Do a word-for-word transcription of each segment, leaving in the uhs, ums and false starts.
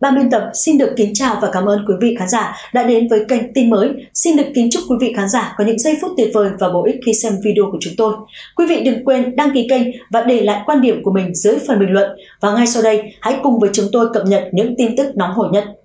Ban biên tập xin được kính chào và cảm ơn quý vị khán giả đã đến với kênh tin mới. Xin được kính chúc quý vị khán giả có những giây phút tuyệt vời và bổ ích khi xem video của chúng tôi. Quý vị đừng quên đăng ký kênh và để lại quan điểm của mình dưới phần bình luận. Và ngay sau đây, hãy cùng với chúng tôi cập nhật những tin tức nóng hổi nhất.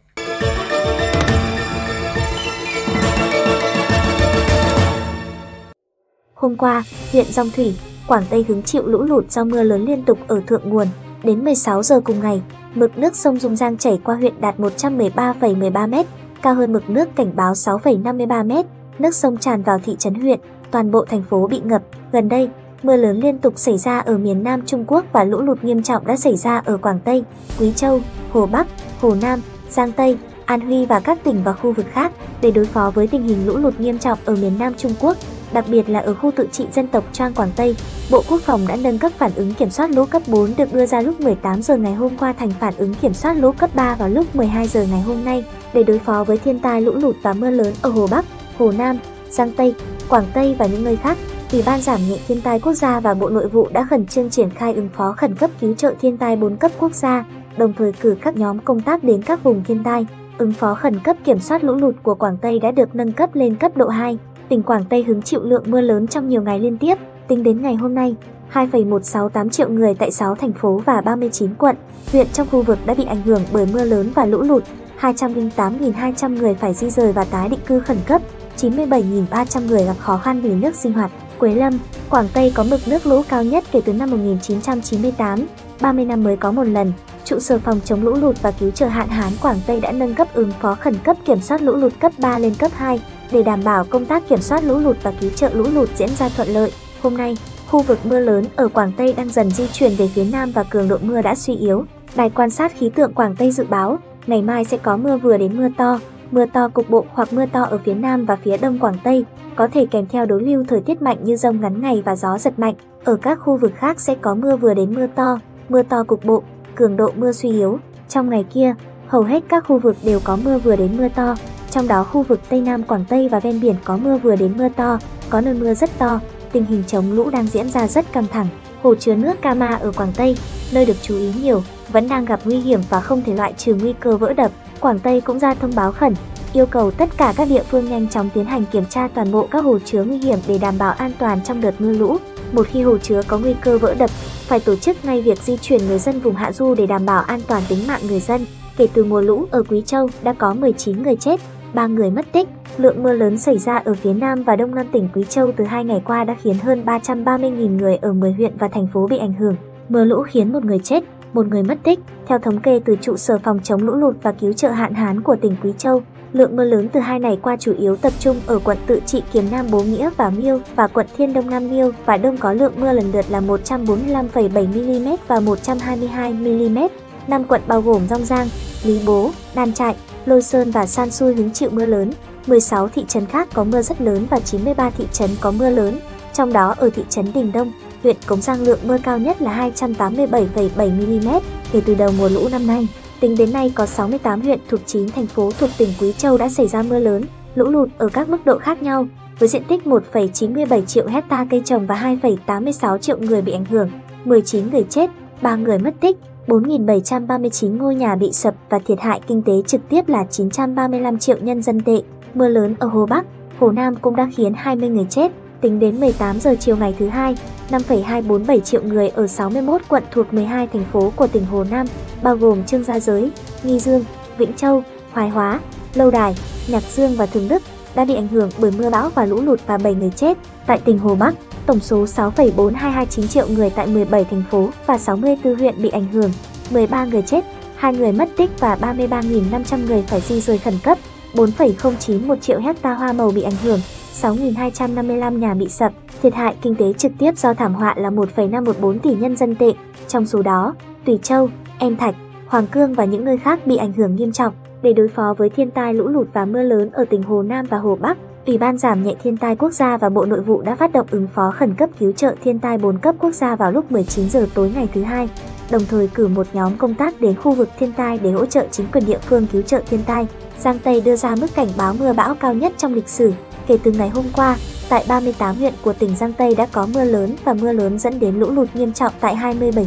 Hôm qua, huyện Dòng Thủy, Quảng Tây hứng chịu lũ lụt do mưa lớn liên tục ở thượng nguồn. Đến mười sáu giờ cùng ngày, mực nước sông Dung Giang chảy qua huyện đạt một trăm mười ba phẩy mười ba mét, cao hơn mực nước cảnh báo sáu phẩy năm mươi ba mét. Nước sông tràn vào thị trấn huyện, toàn bộ thành phố bị ngập. Gần đây, mưa lớn liên tục xảy ra ở miền Nam Trung Quốc và lũ lụt nghiêm trọng đã xảy ra ở Quảng Tây, Quý Châu, Hồ Bắc, Hồ Nam, Giang Tây, An Huy và các tỉnh và khu vực khác. Để đối phó với tình hình lũ lụt nghiêm trọng ở miền Nam Trung Quốc, đặc biệt là ở khu tự trị dân tộc Trang Quảng Tây, Bộ Quốc phòng đã nâng cấp phản ứng kiểm soát lũ cấp bốn được đưa ra lúc mười tám giờ ngày hôm qua thành phản ứng kiểm soát lũ cấp ba vào lúc mười hai giờ ngày hôm nay để đối phó với thiên tai lũ lụt và mưa lớn ở Hồ Bắc, Hồ Nam, Giang Tây, Quảng Tây và những nơi khác. Ủy ban giảm nhẹ thiên tai quốc gia và Bộ Nội vụ đã khẩn trương triển khai ứng phó khẩn cấp cứu trợ thiên tai bốn cấp quốc gia, đồng thời cử các nhóm công tác đến các vùng thiên tai. Ứng phó khẩn cấp kiểm soát lũ lụt của Quảng Tây đã được nâng cấp lên cấp độ hai. Tỉnh Quảng Tây hứng chịu lượng mưa lớn trong nhiều ngày liên tiếp. Tính đến ngày hôm nay, hai phẩy một sáu tám triệu người tại sáu thành phố và ba mươi chín quận, huyện trong khu vực đã bị ảnh hưởng bởi mưa lớn và lũ lụt. hai trăm lẻ tám nghìn hai trăm người phải di rời và tái định cư khẩn cấp, chín mươi bảy nghìn ba trăm người gặp khó khăn vì nước sinh hoạt. Quế Lâm, Quảng Tây có mực nước lũ cao nhất kể từ năm một nghìn chín trăm chín mươi tám, ba mươi năm mới có một lần. Trụ sở phòng chống lũ lụt và cứu trợ hạn hán Quảng Tây đã nâng cấp ứng phó khẩn cấp kiểm soát lũ lụt cấp ba lên cấp hai để đảm bảo công tác kiểm soát lũ lụt và cứu trợ lũ lụt diễn ra thuận lợi. Hôm nay, khu vực mưa lớn ở Quảng Tây đang dần di chuyển về phía nam và cường độ mưa đã suy yếu. Đài quan sát khí tượng Quảng Tây dự báo, ngày mai sẽ có mưa vừa đến mưa to, mưa to cục bộ hoặc mưa to ở phía nam và phía đông Quảng Tây, có thể kèm theo đối lưu thời tiết mạnh như dông ngắn ngày và gió giật mạnh. Ở các khu vực khác sẽ có mưa vừa đến mưa to, mưa to cục bộ, cường độ mưa suy yếu. Trong ngày kia, hầu hết các khu vực đều có mưa vừa đến mưa to, trong đó khu vực Tây Nam Quảng Tây và ven biển có mưa vừa đến mưa to, có nơi mưa rất to. Tình hình chống lũ đang diễn ra rất căng thẳng. Hồ chứa nước Kama ở Quảng Tây, nơi được chú ý nhiều, vẫn đang gặp nguy hiểm và không thể loại trừ nguy cơ vỡ đập. Quảng Tây cũng ra thông báo khẩn, yêu cầu tất cả các địa phương nhanh chóng tiến hành kiểm tra toàn bộ các hồ chứa nguy hiểm để đảm bảo an toàn trong đợt mưa lũ. Một khi hồ chứa có nguy cơ vỡ đập, phải tổ chức ngay việc di chuyển người dân vùng hạ du để đảm bảo an toàn tính mạng người dân. Kể từ mùa lũ ở Quý Châu đã có mười chín người chết, ba người mất tích. Lượng mưa lớn xảy ra ở phía nam và đông nam tỉnh Quý Châu từ hai ngày qua đã khiến hơn ba trăm ba mươi nghìn người ở mười huyện và thành phố bị ảnh hưởng. Mưa lũ khiến một người chết, một người mất tích. Theo thống kê từ trụ sở phòng chống lũ lụt và cứu trợ hạn hán của tỉnh Quý Châu, lượng mưa lớn từ hai ngày qua chủ yếu tập trung ở quận Tự Trị Kiếm Nam Bố Nghĩa và Miêu và quận Thiên Đông Nam Miêu và Đông có lượng mưa lần lượt là một trăm bốn mươi lăm phẩy bảy mi-li-mét và một trăm hai mươi hai mi-li-mét. năm quận bao gồm Dong Giang, Lý Bố, Đan Trại, Lôi Sơn và San Sui hứng chịu mưa lớn. mười sáu thị trấn khác có mưa rất lớn và chín mươi ba thị trấn có mưa lớn. Trong đó ở thị trấn Đình Đông, huyện Cống Giang lượng mưa cao nhất là hai trăm tám mươi bảy phẩy bảy mi-li-mét kể từ đầu mùa lũ năm nay. Tính đến nay có sáu mươi tám huyện thuộc chín thành phố thuộc tỉnh Quý Châu đã xảy ra mưa lớn, lũ lụt ở các mức độ khác nhau, với diện tích một phẩy chín mươi bảy triệu hecta cây trồng và hai phẩy tám mươi sáu triệu người bị ảnh hưởng, mười chín người chết, ba người mất tích, bốn nghìn bảy trăm ba mươi chín ngôi nhà bị sập và thiệt hại kinh tế trực tiếp là chín trăm ba mươi lăm triệu nhân dân tệ. Mưa lớn ở Hồ Bắc, Hồ Nam cũng đã khiến hai mươi người chết. Tính đến mười tám giờ chiều ngày thứ hai, năm phẩy hai bốn bảy triệu người ở sáu mươi mốt quận thuộc mười hai thành phố của tỉnh Hồ Nam, bao gồm Trương Gia Giới, Nghi Dương, Vĩnh Châu, Hoài Hóa, Lâu Đài, Nhạc Dương và Thường Đức đã bị ảnh hưởng bởi mưa bão và lũ lụt và bảy người chết. Tại tỉnh Hồ Bắc, tổng số sáu phẩy bốn hai hai chín triệu người tại mười bảy thành phố và sáu mươi tư huyện bị ảnh hưởng, mười ba người chết, hai người mất tích và ba mươi ba nghìn năm trăm người phải di rời khẩn cấp, bốn phẩy không chín một triệu hecta hoa màu bị ảnh hưởng, sáu nghìn hai trăm năm mươi lăm nhà bị sập, thiệt hại kinh tế trực tiếp do thảm họa là một phẩy năm một bốn tỷ nhân dân tệ. Trong số đó, Tùy Châu, Em Thạch, Hoàng Cương và những nơi khác bị ảnh hưởng nghiêm trọng. Để đối phó với thiên tai lũ lụt và mưa lớn ở tỉnh Hồ Nam và Hồ Bắc, Ủy ban giảm nhẹ thiên tai quốc gia và Bộ Nội vụ đã phát động ứng phó khẩn cấp cứu trợ thiên tai bốn cấp quốc gia vào lúc mười chín giờ tối ngày thứ hai, đồng thời cử một nhóm công tác đến khu vực thiên tai để hỗ trợ chính quyền địa phương cứu trợ thiên tai. Giang Tây đưa ra mức cảnh báo mưa bão cao nhất trong lịch sử. Kể từ ngày hôm qua, tại ba mươi tám huyện của tỉnh Giang Tây đã có mưa lớn và mưa lớn dẫn đến lũ lụt nghiêm trọng tại hai mươi bảy huyện.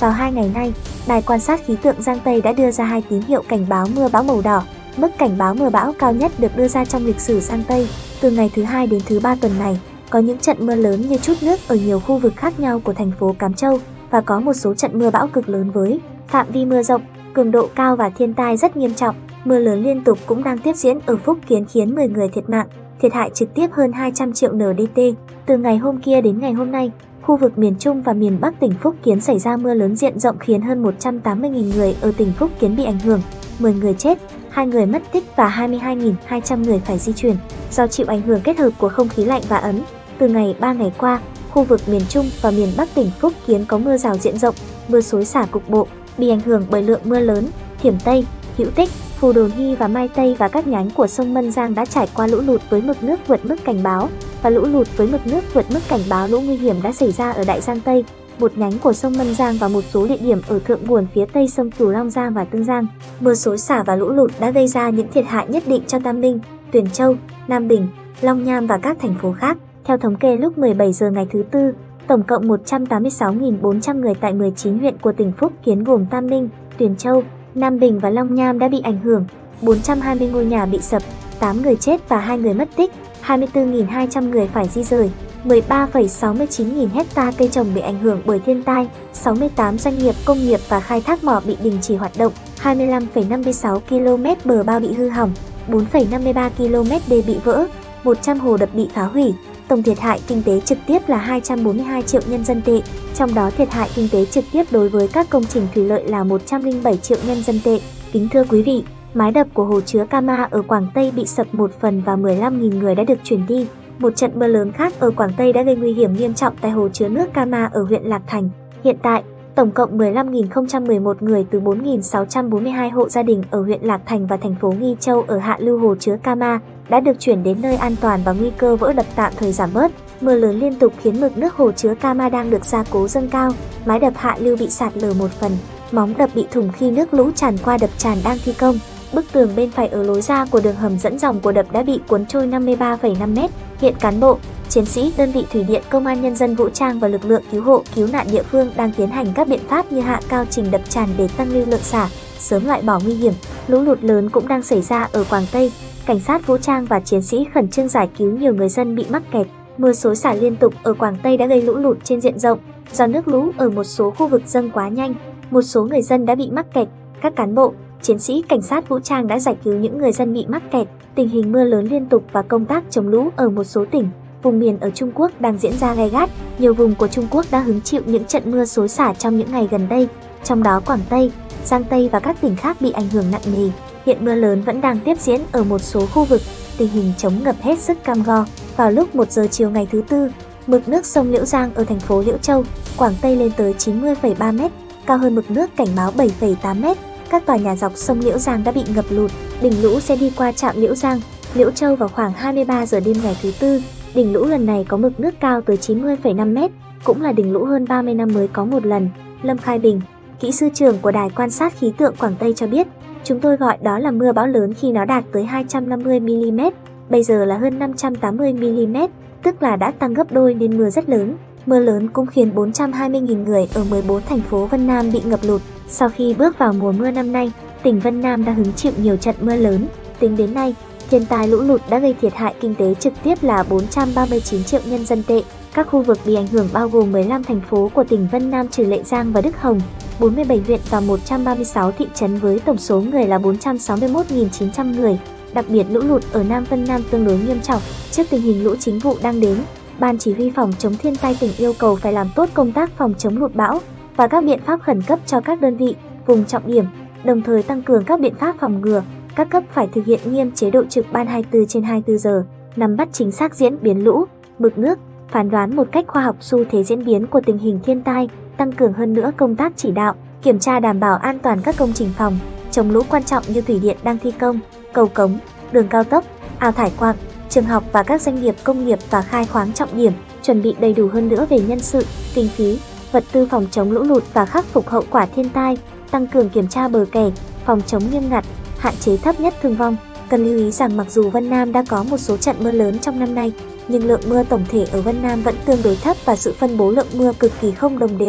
Vào hai ngày nay, Đài quan sát khí tượng Giang Tây đã đưa ra hai tín hiệu cảnh báo mưa bão màu đỏ, mức cảnh báo mưa bão cao nhất được đưa ra trong lịch sử Giang Tây. Từ ngày thứ hai đến thứ ba tuần này, có những trận mưa lớn như trút nước ở nhiều khu vực khác nhau của thành phố Cám Châu và có một số trận mưa bão cực lớn với phạm vi mưa rộng, cường độ cao và thiên tai rất nghiêm trọng. Mưa lớn liên tục cũng đang tiếp diễn ở Phúc Kiến khiến mười người thiệt mạng, thiệt hại trực tiếp hơn hai trăm triệu en đê tê. Từ ngày hôm kia đến ngày hôm nay, khu vực miền Trung và miền Bắc tỉnh Phúc Kiến xảy ra mưa lớn diện rộng khiến hơn một trăm tám mươi nghìn người ở tỉnh Phúc Kiến bị ảnh hưởng, mười người chết, hai người mất tích và hai mươi hai nghìn hai trăm người phải di chuyển. Do chịu ảnh hưởng kết hợp của không khí lạnh và ấm, từ ngày ba ngày qua, khu vực miền Trung và miền Bắc tỉnh Phúc Kiến có mưa rào diện rộng, mưa xối xả cục bộ, bị ảnh hưởng bởi lượng mưa lớn. Thiểm Tây, Hữu Tích, Phù Đồn Hy và Mai Tây và các nhánh của sông Mân Giang đã trải qua lũ lụt với mực nước vượt mức cảnh báo, và lũ lụt với mực nước vượt mức cảnh báo lũ nguy hiểm đã xảy ra ở Đại Giang Tây, một nhánh của sông Mân Giang và một số địa điểm ở thượng nguồn phía tây sông Cửu Long Giang và Tương Giang. Mưa xối xả và lũ lụt đã gây ra những thiệt hại nhất định cho Tam Minh, Tuyền Châu, Nam Bình, Long Nham và các thành phố khác. Theo thống kê lúc mười bảy giờ ngày thứ Tư, tổng cộng một trăm tám mươi sáu nghìn bốn trăm người tại mười chín huyện của tỉnh Phúc Kiến gồm Tam Minh, Tuyền Châu, Nam Bình và Long Nham đã bị ảnh hưởng, bốn trăm hai mươi ngôi nhà bị sập, tám người chết và hai người mất tích, hai mươi tư nghìn hai trăm người phải di rời, mười ba phẩy sáu mươi chín nghìn hecta cây trồng bị ảnh hưởng bởi thiên tai, sáu mươi tám doanh nghiệp công nghiệp và khai thác mỏ bị đình chỉ hoạt động, hai mươi lăm phẩy năm mươi sáu ki lô mét bờ bao bị hư hỏng, bốn phẩy năm mươi ba ki lô mét đê bị vỡ, một trăm hồ đập bị phá hủy. Tổng thiệt hại kinh tế trực tiếp là hai trăm bốn mươi hai triệu nhân dân tệ, trong đó thiệt hại kinh tế trực tiếp đối với các công trình thủy lợi là một trăm lẻ bảy triệu nhân dân tệ. Kính thưa quý vị, mái đập của hồ chứa Kama ở Quảng Tây bị sập một phần và mười lăm nghìn người đã được chuyển đi. Một trận mưa lớn khác ở Quảng Tây đã gây nguy hiểm nghiêm trọng tại hồ chứa nước Kama ở huyện Lạc Thành. Hiện tại, tổng cộng mười lăm nghìn không trăm mười một người từ bốn nghìn sáu trăm bốn mươi hai hộ gia đình ở huyện Lạc Thành và thành phố Nghi Châu ở hạ lưu hồ chứa Kama đã được chuyển đến nơi an toàn và nguy cơ vỡ đập tạm thời giảm bớt. Mưa lớn liên tục khiến mực nước hồ chứa Kama đang được gia cố dâng cao, mái đập hạ lưu bị sạt lở một phần, móng đập bị thủng khi nước lũ tràn qua đập tràn đang thi công. Bức tường bên phải ở lối ra của đường hầm dẫn dòng của đập đã bị cuốn trôi năm mươi ba phẩy năm mét. Hiện cán bộ, chiến sĩ đơn vị thủy điện, công an nhân dân vũ trang và lực lượng cứu hộ cứu nạn địa phương đang tiến hành các biện pháp như hạ cao trình đập tràn để tăng lưu lượng xả, sớm loại bỏ nguy hiểm. Lũ lụt lớn cũng đang xảy ra ở Quảng Tây. Cảnh sát vũ trang và chiến sĩ khẩn trương giải cứu nhiều người dân bị mắc kẹt. Mưa xối xả liên tục ở Quảng Tây đã gây lũ lụt trên diện rộng. Do nước lũ ở một số khu vực dâng quá nhanh, một số người dân đã bị mắc kẹt. Các cán bộ, chiến sĩ cảnh sát vũ trang đã giải cứu những người dân bị mắc kẹt. Tình hình mưa lớn liên tục và công tác chống lũ ở một số tỉnh, vùng miền ở Trung Quốc đang diễn ra gay gắt. Nhiều vùng của Trung Quốc đã hứng chịu những trận mưa xối xả trong những ngày gần đây, trong đó Quảng Tây, Giang Tây và các tỉnh khác bị ảnh hưởng nặng nề. Hiện mưa lớn vẫn đang tiếp diễn ở một số khu vực, tình hình chống ngập hết sức cam go. Vào lúc một giờ chiều ngày thứ Tư, mực nước sông Liễu Giang ở thành phố Liễu Châu, Quảng Tây lên tới chín mươi phẩy ba mét, cao hơn mực nước cảnh báo bảy phẩy tám mét. Các tòa nhà dọc sông Liễu Giang đã bị ngập lụt. Đỉnh lũ sẽ đi qua trạm Liễu Giang, Liễu Châu vào khoảng hai mươi ba giờ đêm ngày thứ Tư. Đỉnh lũ lần này có mực nước cao tới chín mươi phẩy năm mét, cũng là đỉnh lũ hơn ba mươi năm mới có một lần. Lâm Khai Bình, kỹ sư trưởng của Đài quan sát khí tượng Quảng Tây cho biết, chúng tôi gọi đó là mưa bão lớn khi nó đạt tới hai trăm năm mươi mi li mét, bây giờ là hơn năm trăm tám mươi mi li mét, tức là đã tăng gấp đôi nên mưa rất lớn. Mưa lớn cũng khiến bốn trăm hai mươi nghìn người ở mười bốn thành phố Vân Nam bị ngập lụt. Sau khi bước vào mùa mưa năm nay, tỉnh Vân Nam đã hứng chịu nhiều trận mưa lớn. Tính đến nay, thiên tai lũ lụt đã gây thiệt hại kinh tế trực tiếp là bốn trăm ba mươi chín triệu nhân dân tệ. Các khu vực bị ảnh hưởng bao gồm mười lăm thành phố của tỉnh Vân Nam trừ Lệ Giang và Đức Hồng, bốn mươi bảy huyện và một trăm ba mươi sáu thị trấn với tổng số người là bốn trăm sáu mươi mốt nghìn chín trăm người. Đặc biệt lũ lụt ở Nam Vân Nam tương đối nghiêm trọng. Trước tình hình lũ chính vụ đang đến, Ban Chỉ huy phòng chống thiên tai tỉnh yêu cầu phải làm tốt công tác phòng chống lụt bão và các biện pháp khẩn cấp cho các đơn vị, vùng trọng điểm, đồng thời tăng cường các biện pháp phòng ngừa. Các cấp phải thực hiện nghiêm chế độ trực ban hai mươi tư trên hai mươi tư giờ, nắm bắt chính xác diễn biến lũ, mực nước, phán đoán một cách khoa học xu thế diễn biến của tình hình thiên tai, tăng cường hơn nữa công tác chỉ đạo, kiểm tra đảm bảo an toàn các công trình phòng chống lũ quan trọng như thủy điện đang thi công, cầu cống, đường cao tốc, ao thải quặng, trường học và các doanh nghiệp công nghiệp và khai khoáng trọng điểm, chuẩn bị đầy đủ hơn nữa về nhân sự, kinh phí, vật tư phòng chống lũ lụt và khắc phục hậu quả thiên tai, tăng cường kiểm tra bờ kè, phòng chống nghiêm ngặt, hạn chế thấp nhất thương vong. Cần lưu ý rằng mặc dù Vân Nam đã có một số trận mưa lớn trong năm nay, nhưng lượng mưa tổng thể ở Vân Nam vẫn tương đối thấp và sự phân bố lượng mưa cực kỳ không đồng đều.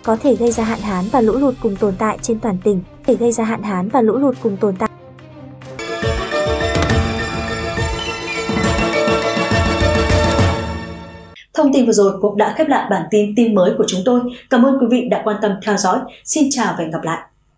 có thể gây ra hạn hán và lũ lụt cùng tồn tại trên toàn tỉnh, để gây ra hạn hán và lũ lụt cùng tồn tại. Thông tin vừa rồi cũng đã khép lại bản tin tin mới của chúng tôi. Cảm ơn quý vị đã quan tâm theo dõi. Xin chào và hẹn gặp lại.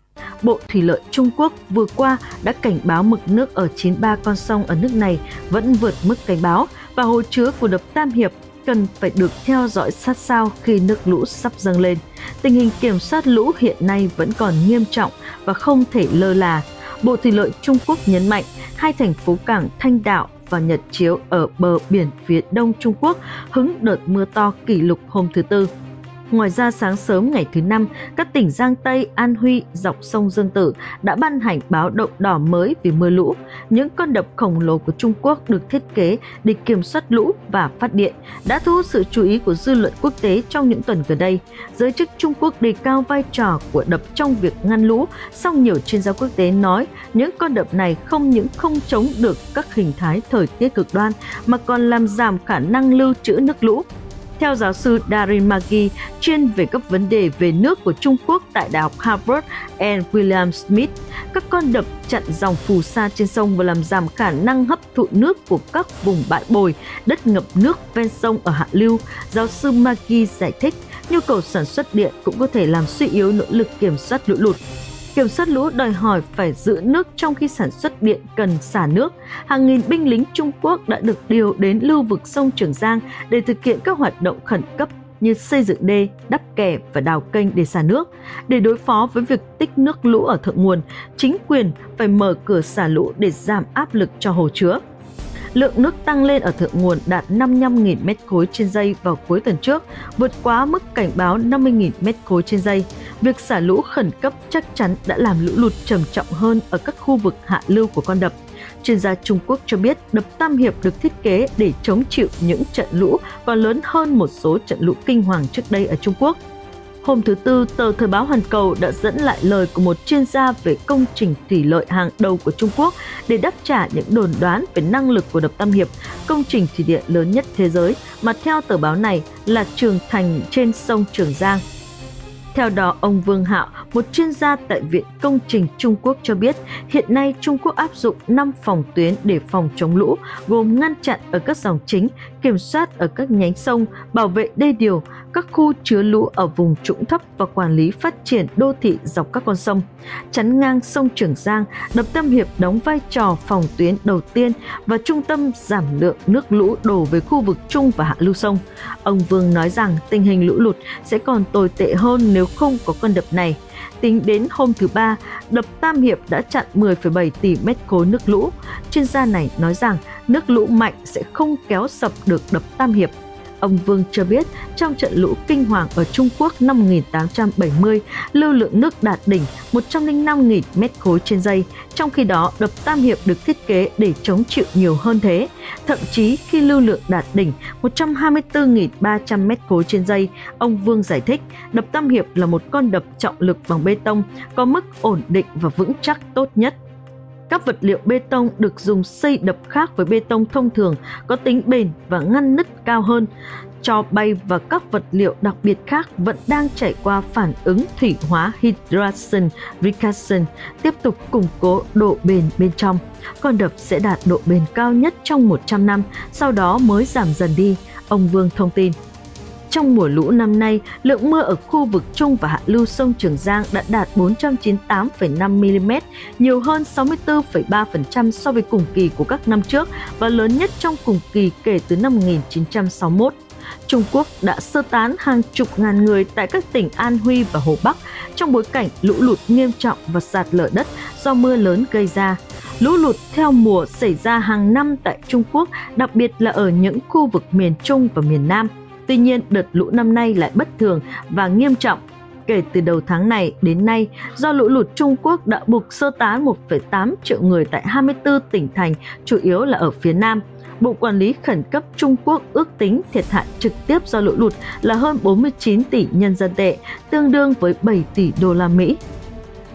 Bộ Thủy lợi Trung Quốc vừa qua đã cảnh báo mực nước ở chín mươi ba con sông ở nước này vẫn vượt mức cảnh báo và hồ chứa của đập Tam Hiệp cần phải được theo dõi sát sao khi nước lũ sắp dâng lên. Tình hình kiểm soát lũ hiện nay vẫn còn nghiêm trọng và không thể lơ là. Bộ Thủy lợi Trung Quốc nhấn mạnh hai thành phố cảng Thanh Đạo và Nhật Chiếu ở bờ biển phía đông Trung Quốc hứng đợt mưa to kỷ lục hôm thứ Tư. Ngoài ra, sáng sớm ngày thứ Năm, các tỉnh Giang Tây, An Huy dọc sông Dương Tử đã ban hành báo động đỏ mới vì mưa lũ. Những con đập khổng lồ của Trung Quốc được thiết kế để kiểm soát lũ và phát điện đã thu hút sự chú ý của dư luận quốc tế trong những tuần gần đây. Giới chức Trung Quốc đề cao vai trò của đập trong việc ngăn lũ, song nhiều chuyên gia quốc tế nói những con đập này không những không chống được các hình thái thời tiết cực đoan mà còn làm giảm khả năng lưu trữ nước lũ. Theo giáo sư Darin Maggi, chuyên về các vấn đề về nước của Trung Quốc tại Đại học Harvard and William Smith, các con đập chặn dòng phù sa trên sông và làm giảm khả năng hấp thụ nước của các vùng bãi bồi, đất ngập nước ven sông ở hạ lưu. Giáo sư Maggi giải thích, nhu cầu sản xuất điện cũng có thể làm suy yếu nỗ lực kiểm soát lũ lụt. Kiểm soát lũ đòi hỏi phải giữ nước trong khi sản xuất điện cần xả nước. Hàng nghìn binh lính Trung Quốc đã được điều đến lưu vực sông Trường Giang để thực hiện các hoạt động khẩn cấp như xây dựng đê, đắp kè và đào kênh để xả nước. Để đối phó với việc tích nước lũ ở thượng nguồn, chính quyền phải mở cửa xả lũ để giảm áp lực cho hồ chứa. Lượng nước tăng lên ở thượng nguồn đạt năm mươi lăm nghìn mét khối trên giây vào cuối tuần trước, vượt quá mức cảnh báo năm mươi nghìn mét khối trên giây. Việc xả lũ khẩn cấp chắc chắn đã làm lũ lụt trầm trọng hơn ở các khu vực hạ lưu của con đập. Chuyên gia Trung Quốc cho biết đập Tam Hiệp được thiết kế để chống chịu những trận lũ còn lớn hơn một số trận lũ kinh hoàng trước đây ở Trung Quốc. Hôm thứ Tư, tờ Thời báo Hoàn Cầu đã dẫn lại lời của một chuyên gia về công trình thủy lợi hàng đầu của Trung Quốc để đáp trả những đồn đoán về năng lực của đập Tam Hiệp, công trình thủy điện lớn nhất thế giới mà theo tờ báo này là Trường Thành trên sông Trường Giang. Theo đó, ông Vương Hạo, một chuyên gia tại Viện Công trình Trung Quốc cho biết, hiện nay Trung Quốc áp dụng năm phòng tuyến để phòng chống lũ, gồm ngăn chặn ở các dòng chính, kiểm soát ở các nhánh sông, bảo vệ đê điều, các khu chứa lũ ở vùng trũng thấp và quản lý phát triển đô thị dọc các con sông. Chắn ngang sông Trường Giang, đập Tam Hiệp đóng vai trò phòng tuyến đầu tiên và trung tâm giảm lượng nước lũ đổ về khu vực trung và hạ lưu sông. Ông Vương nói rằng tình hình lũ lụt sẽ còn tồi tệ hơn nếu không có con đập này. Tính đến hôm thứ Ba, đập Tam Hiệp đã chặn mười phẩy bảy tỷ mét khối nước lũ. Chuyên gia này nói rằng nước lũ mạnh sẽ không kéo sập được đập Tam Hiệp. Ông Vương cho biết trong trận lũ kinh hoàng ở Trung Quốc năm một nghìn tám trăm bảy mươi, lưu lượng nước đạt đỉnh một trăm lẻ năm nghìn mét khối trên giây, trong khi đó đập Tam Hiệp được thiết kế để chống chịu nhiều hơn thế. Thậm chí khi lưu lượng đạt đỉnh một trăm hai mươi tư nghìn ba trăm mét khối trên giây, ông Vương giải thích đập Tam Hiệp là một con đập trọng lực bằng bê tông, có mức ổn định và vững chắc tốt nhất. Các vật liệu bê tông được dùng xây đập khác với bê tông thông thường, có tính bền và ngăn nứt cao hơn. Tro bay và các vật liệu đặc biệt khác vẫn đang trải qua phản ứng thủy hóa Hydration Reaction, tiếp tục củng cố độ bền bên trong. Con đập sẽ đạt độ bền cao nhất trong một trăm năm, sau đó mới giảm dần đi, ông Vương thông tin. Trong mùa lũ năm nay, lượng mưa ở khu vực trung và hạ lưu sông Trường Giang đã đạt bốn trăm chín mươi tám phẩy năm mi-li-mét, nhiều hơn sáu mươi tư phẩy ba phần trăm so với cùng kỳ của các năm trước và lớn nhất trong cùng kỳ kể từ năm một nghìn chín trăm sáu mươi mốt. Trung Quốc đã sơ tán hàng chục ngàn người tại các tỉnh An Huy và Hồ Bắc trong bối cảnh lũ lụt nghiêm trọng và sạt lở đất do mưa lớn gây ra. Lũ lụt theo mùa xảy ra hàng năm tại Trung Quốc, đặc biệt là ở những khu vực miền Trung và miền Nam. Tuy nhiên, đợt lũ năm nay lại bất thường và nghiêm trọng. Kể từ đầu tháng này đến nay, do lũ lụt Trung Quốc đã buộc sơ tán một phẩy tám triệu người tại hai mươi tư tỉnh thành, chủ yếu là ở phía Nam. Bộ Quản lý Khẩn cấp Trung Quốc ước tính thiệt hại trực tiếp do lũ lụt là hơn bốn mươi chín tỷ nhân dân tệ, tương đương với bảy tỷ đô la Mỹ.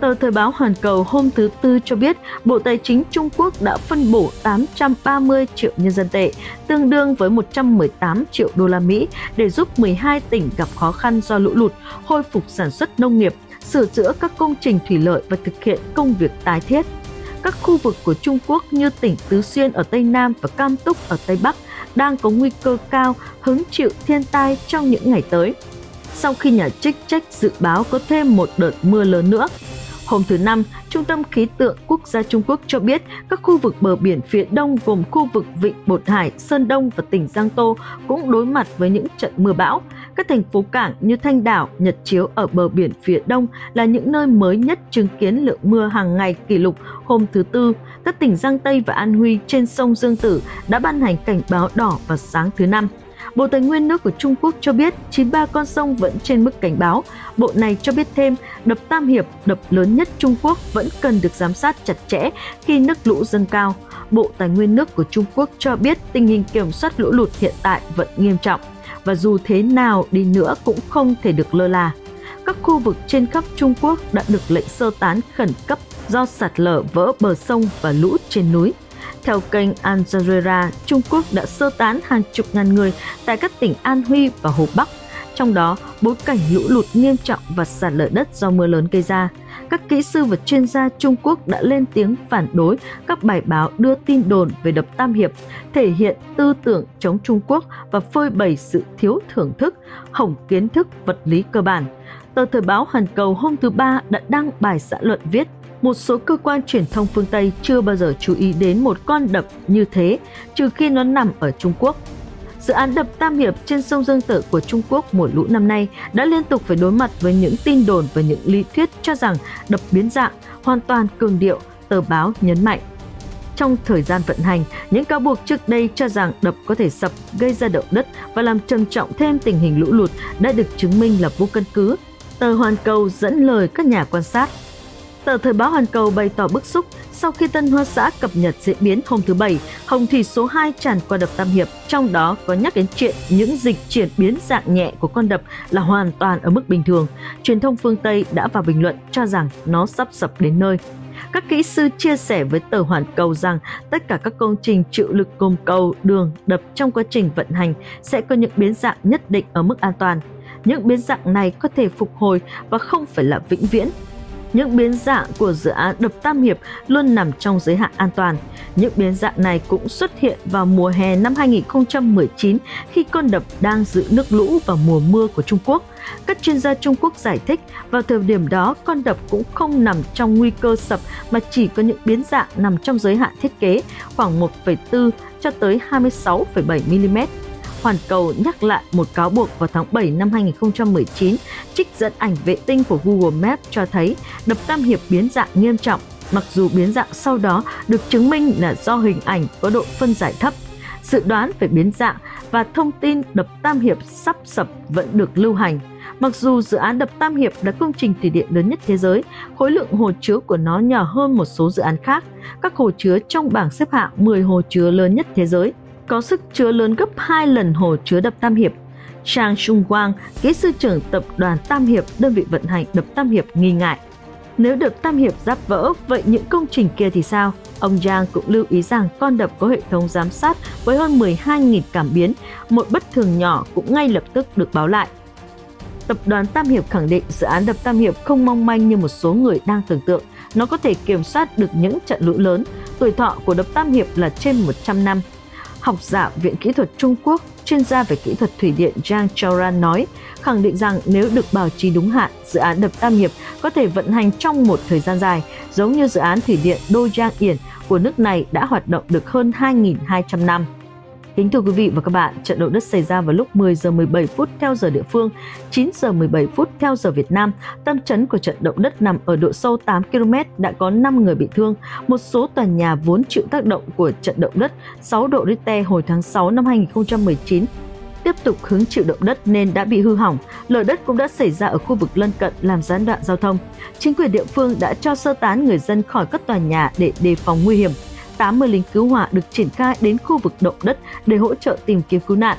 Tờ Thời báo Hoàn Cầu hôm thứ Tư cho biết Bộ Tài chính Trung Quốc đã phân bổ tám trăm ba mươi triệu nhân dân tệ, tương đương với một trăm mười tám triệu đô la Mỹ để giúp mười hai tỉnh gặp khó khăn do lũ lụt, khôi phục sản xuất nông nghiệp, sửa chữa các công trình thủy lợi và thực hiện công việc tái thiết. Các khu vực của Trung Quốc như tỉnh Tứ Xuyên ở Tây Nam và Cam Túc ở Tây Bắc đang có nguy cơ cao hứng chịu thiên tai trong những ngày tới, sau khi nhà chức trách dự báo có thêm một đợt mưa lớn nữa. Hôm thứ Năm, Trung tâm Khí tượng Quốc gia Trung Quốc cho biết các khu vực bờ biển phía đông gồm khu vực Vịnh Bột Hải, Sơn Đông và tỉnh Giang Tô cũng đối mặt với những trận mưa bão. Các thành phố cảng như Thanh Đảo, Nhật Chiếu ở bờ biển phía đông là những nơi mới nhất chứng kiến lượng mưa hàng ngày kỷ lục hôm thứ Tư. Các tỉnh Giang Tây và An Huy trên sông Dương Tử đã ban hành cảnh báo đỏ vào sáng thứ Năm. Bộ Tài nguyên nước của Trung Quốc cho biết chín mươi ba con sông vẫn trên mức cảnh báo. Bộ này cho biết thêm, đập Tam Hiệp, đập lớn nhất Trung Quốc vẫn cần được giám sát chặt chẽ khi nước lũ dâng cao. Bộ Tài nguyên nước của Trung Quốc cho biết tình hình kiểm soát lũ lụt hiện tại vẫn nghiêm trọng, và dù thế nào đi nữa cũng không thể được lơ là. Các khu vực trên khắp Trung Quốc đã được lệnh sơ tán khẩn cấp do sạt lở vỡ bờ sông và lũ trên núi. Theo kênh Al Jazeera, Trung Quốc đã sơ tán hàng chục ngàn người tại các tỉnh An Huy và Hồ Bắc, trong đó bối cảnh lũ lụt nghiêm trọng và sạt lở đất do mưa lớn gây ra. Các kỹ sư và chuyên gia Trung Quốc đã lên tiếng phản đối các bài báo đưa tin đồn về đập Tam Hiệp, thể hiện tư tưởng chống Trung Quốc và phơi bày sự thiếu thưởng thức, hỏng kiến thức vật lý cơ bản. Tờ Thời báo Hoàn Cầu hôm thứ Ba đã đăng bài xã luận viết: một số cơ quan truyền thông phương Tây chưa bao giờ chú ý đến một con đập như thế, trừ khi nó nằm ở Trung Quốc. Dự án đập Tam Hiệp trên sông Dương Tử của Trung Quốc mùa lũ năm nay đã liên tục phải đối mặt với những tin đồn và những lý thuyết cho rằng đập biến dạng, hoàn toàn cường điệu, tờ báo nhấn mạnh. Trong thời gian vận hành, những cáo buộc trước đây cho rằng đập có thể sập, gây ra động đất và làm trầm trọng thêm tình hình lũ lụt đã được chứng minh là vô căn cứ. Tờ Hoàn Cầu dẫn lời các nhà quan sát. Tờ Thời báo Hoàn Cầu bày tỏ bức xúc sau khi Tân Hoa Xã cập nhật diễn biến hôm thứ Bảy, hồng thủy số hai tràn qua đập Tam Hiệp, trong đó có nhắc đến chuyện những dịch chuyển biến dạng nhẹ của con đập là hoàn toàn ở mức bình thường. Truyền thông phương Tây đã vào bình luận cho rằng nó sắp sập đến nơi. Các kỹ sư chia sẻ với tờ Hoàn Cầu rằng tất cả các công trình chịu lực gồm cầu, đường, đập trong quá trình vận hành sẽ có những biến dạng nhất định ở mức an toàn. Những biến dạng này có thể phục hồi và không phải là vĩnh viễn. Những biến dạng của dự án đập Tam Hiệp luôn nằm trong giới hạn an toàn. Những biến dạng này cũng xuất hiện vào mùa hè năm hai nghìn không trăm mười chín khi con đập đang giữ nước lũ vào mùa mưa của Trung Quốc. Các chuyên gia Trung Quốc giải thích vào thời điểm đó con đập cũng không nằm trong nguy cơ sập mà chỉ có những biến dạng nằm trong giới hạn thiết kế khoảng một phẩy bốn cho tới hai mươi sáu phẩy bảy mi-li-mét. Hoàn Cầu nhắc lại một cáo buộc vào tháng bảy năm hai nghìn không trăm mười chín, trích dẫn ảnh vệ tinh của Google Maps cho thấy đập Tam Hiệp biến dạng nghiêm trọng, mặc dù biến dạng sau đó được chứng minh là do hình ảnh có độ phân giải thấp. Dự đoán về biến dạng và thông tin đập Tam Hiệp sắp sập vẫn được lưu hành. Mặc dù dự án đập Tam Hiệp là công trình thủy điện lớn nhất thế giới, khối lượng hồ chứa của nó nhỏ hơn một số dự án khác. Các hồ chứa trong bảng xếp hạng mười hồ chứa lớn nhất thế giới có sức chứa lớn gấp hai lần hồ chứa đập Tam Hiệp. Zhang Shunguang, kỹ sư trưởng tập đoàn Tam Hiệp, đơn vị vận hành đập Tam Hiệp, nghi ngại. Nếu đập Tam Hiệp giáp vỡ, vậy những công trình kia thì sao? Ông Zhang cũng lưu ý rằng con đập có hệ thống giám sát với hơn mười hai nghìn cảm biến, một bất thường nhỏ cũng ngay lập tức được báo lại. Tập đoàn Tam Hiệp khẳng định dự án đập Tam Hiệp không mong manh như một số người đang tưởng tượng. Nó có thể kiểm soát được những trận lũ lớn. Tuổi thọ của đập Tam Hiệp là trên một trăm năm. Học giả Viện Kỹ thuật Trung Quốc, chuyên gia về kỹ thuật thủy điện Zhang Chaoran nói, khẳng định rằng nếu được bảo trì đúng hạn, dự án đập Tam Hiệp có thể vận hành trong một thời gian dài, giống như dự án thủy điện Đô Giang Yển của nước này đã hoạt động được hơn hai nghìn hai trăm năm. Kính thưa quý vị và các bạn, trận động đất xảy ra vào lúc mười giờ mười bảy phút theo giờ địa phương, chín giờ mười bảy phút theo giờ Việt Nam. Tâm chấn của trận động đất nằm ở độ sâu tám ki lô mét, đã có năm người bị thương. Một số tòa nhà vốn chịu tác động của trận động đất sáu độ Richter hồi tháng sáu năm hai nghìn không trăm mười chín tiếp tục hứng chịu động đất nên đã bị hư hỏng. Lở đất cũng đã xảy ra ở khu vực lân cận làm gián đoạn giao thông. Chính quyền địa phương đã cho sơ tán người dân khỏi các tòa nhà để đề phòng nguy hiểm. tám mươi lính cứu hỏa được triển khai đến khu vực động đất để hỗ trợ tìm kiếm cứu nạn.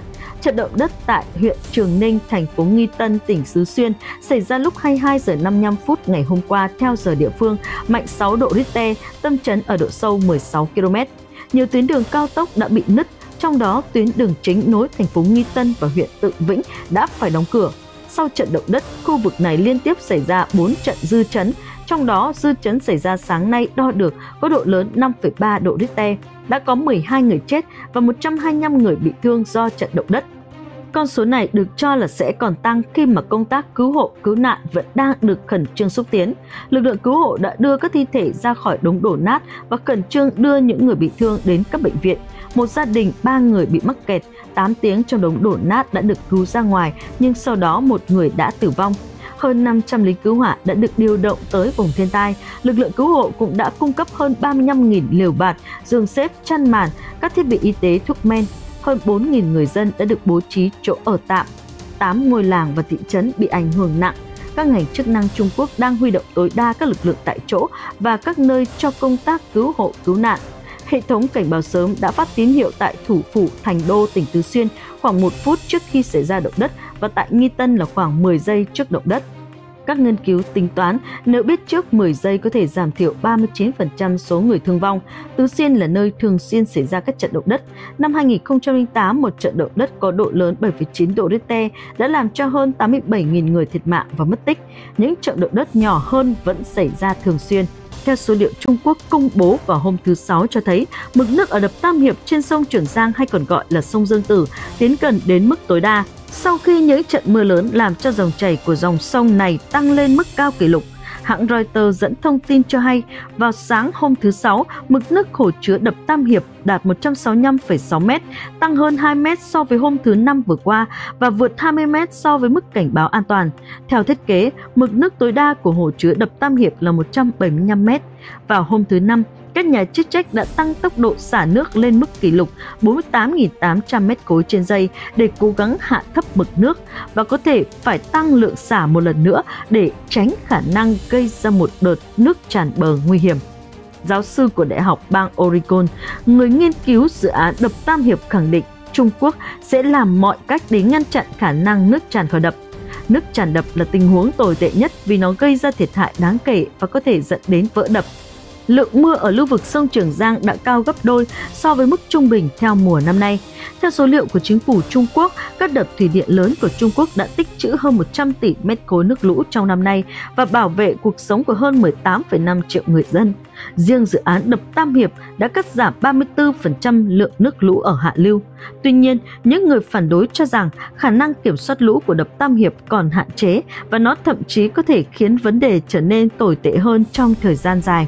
Trận động đất tại huyện Trường Ninh, thành phố Nghi Tân, tỉnh Xứ Xuyên xảy ra lúc hai mươi hai giờ năm mươi lăm phút ngày hôm qua theo giờ địa phương, mạnh sáu độ Richter, tâm chấn ở độ sâu mười sáu ki lô mét. Nhiều tuyến đường cao tốc đã bị nứt, trong đó tuyến đường chính nối thành phố Nghi Tân và huyện Tự Vĩnh đã phải đóng cửa. Sau trận động đất, khu vực này liên tiếp xảy ra bốn trận dư chấn, trong đó dư chấn xảy ra sáng nay đo được có độ lớn năm phẩy ba độ Richter, đã có mười hai người chết và một trăm hai mươi lăm người bị thương do trận động đất. Con số này được cho là sẽ còn tăng khi mà công tác cứu hộ, cứu nạn vẫn đang được khẩn trương xúc tiến. Lực lượng cứu hộ đã đưa các thi thể ra khỏi đống đổ nát và khẩn trương đưa những người bị thương đến các bệnh viện. Một gia đình ba người bị mắc kẹt, tám tiếng trong đống đổ nát đã được cứu ra ngoài, nhưng sau đó một người đã tử vong. Hơn năm trăm lính cứu hỏa đã được điều động tới vùng thiên tai. Lực lượng cứu hộ cũng đã cung cấp hơn ba mươi lăm nghìn liều bạt, giường xếp, chăn màn, các thiết bị y tế, thuốc men. Hơn bốn nghìn người dân đã được bố trí chỗ ở tạm. tám ngôi làng và thị trấn bị ảnh hưởng nặng. Các ngành chức năng Trung Quốc đang huy động tối đa các lực lượng tại chỗ và các nơi cho công tác cứu hộ cứu nạn. Hệ thống cảnh báo sớm đã phát tín hiệu tại thủ phủ Thành Đô, tỉnh Tứ Xuyên khoảng một phút trước khi xảy ra động đất và tại Nghi Tân là khoảng mười giây trước động đất. Các nghiên cứu tính toán nếu biết trước mười giây có thể giảm thiểu ba mươi chín phần trăm số người thương vong. Tứ Xuyên là nơi thường xuyên xảy ra các trận động đất. Năm hai nghìn không trăm lẻ tám, một trận động đất có độ lớn bảy phẩy chín độ Richter đã làm cho hơn tám mươi bảy nghìn người thiệt mạng và mất tích. Những trận động đất nhỏ hơn vẫn xảy ra thường xuyên. Theo số liệu Trung Quốc công bố vào hôm thứ Sáu cho thấy, mực nước ở đập Tam Hiệp trên sông Trường Giang hay còn gọi là sông Dương Tử tiến gần đến mức tối đa. Sau khi những trận mưa lớn làm cho dòng chảy của dòng sông này tăng lên mức cao kỷ lục, hãng Reuters dẫn thông tin cho hay vào sáng hôm thứ Sáu, mực nước hồ chứa đập Tam Hiệp đạt một trăm sáu mươi lăm phẩy sáu mét, tăng hơn hai mét so với hôm thứ Năm vừa qua và vượt hai mươi mét so với mức cảnh báo an toàn. Theo thiết kế, mực nước tối đa của hồ chứa đập Tam Hiệp là một trăm bảy mươi lăm mét. Vào hôm thứ Năm, các nhà chức trách đã tăng tốc độ xả nước lên mức kỷ lục bốn mươi tám nghìn tám trăm mét khối trên giây để cố gắng hạ thấp mực nước và có thể phải tăng lượng xả một lần nữa để tránh khả năng gây ra một đợt nước tràn bờ nguy hiểm. Giáo sư của Đại học bang Oregon, người nghiên cứu dự án đập Tam Hiệp khẳng định Trung Quốc sẽ làm mọi cách để ngăn chặn khả năng nước tràn khỏi đập. Nước tràn đập là tình huống tồi tệ nhất vì nó gây ra thiệt hại đáng kể và có thể dẫn đến vỡ đập. Lượng mưa ở lưu vực sông Trường Giang đã cao gấp đôi so với mức trung bình theo mùa năm nay. Theo số liệu của chính phủ Trung Quốc, các đập thủy điện lớn của Trung Quốc đã tích trữ hơn một trăm tỷ mét khối nước lũ trong năm nay và bảo vệ cuộc sống của hơn mười tám phẩy năm triệu người dân. Riêng dự án đập Tam Hiệp đã cắt giảm ba mươi tư phần trăm lượng nước lũ ở hạ lưu. Tuy nhiên, những người phản đối cho rằng khả năng kiểm soát lũ của đập Tam Hiệp còn hạn chế và nó thậm chí có thể khiến vấn đề trở nên tồi tệ hơn trong thời gian dài.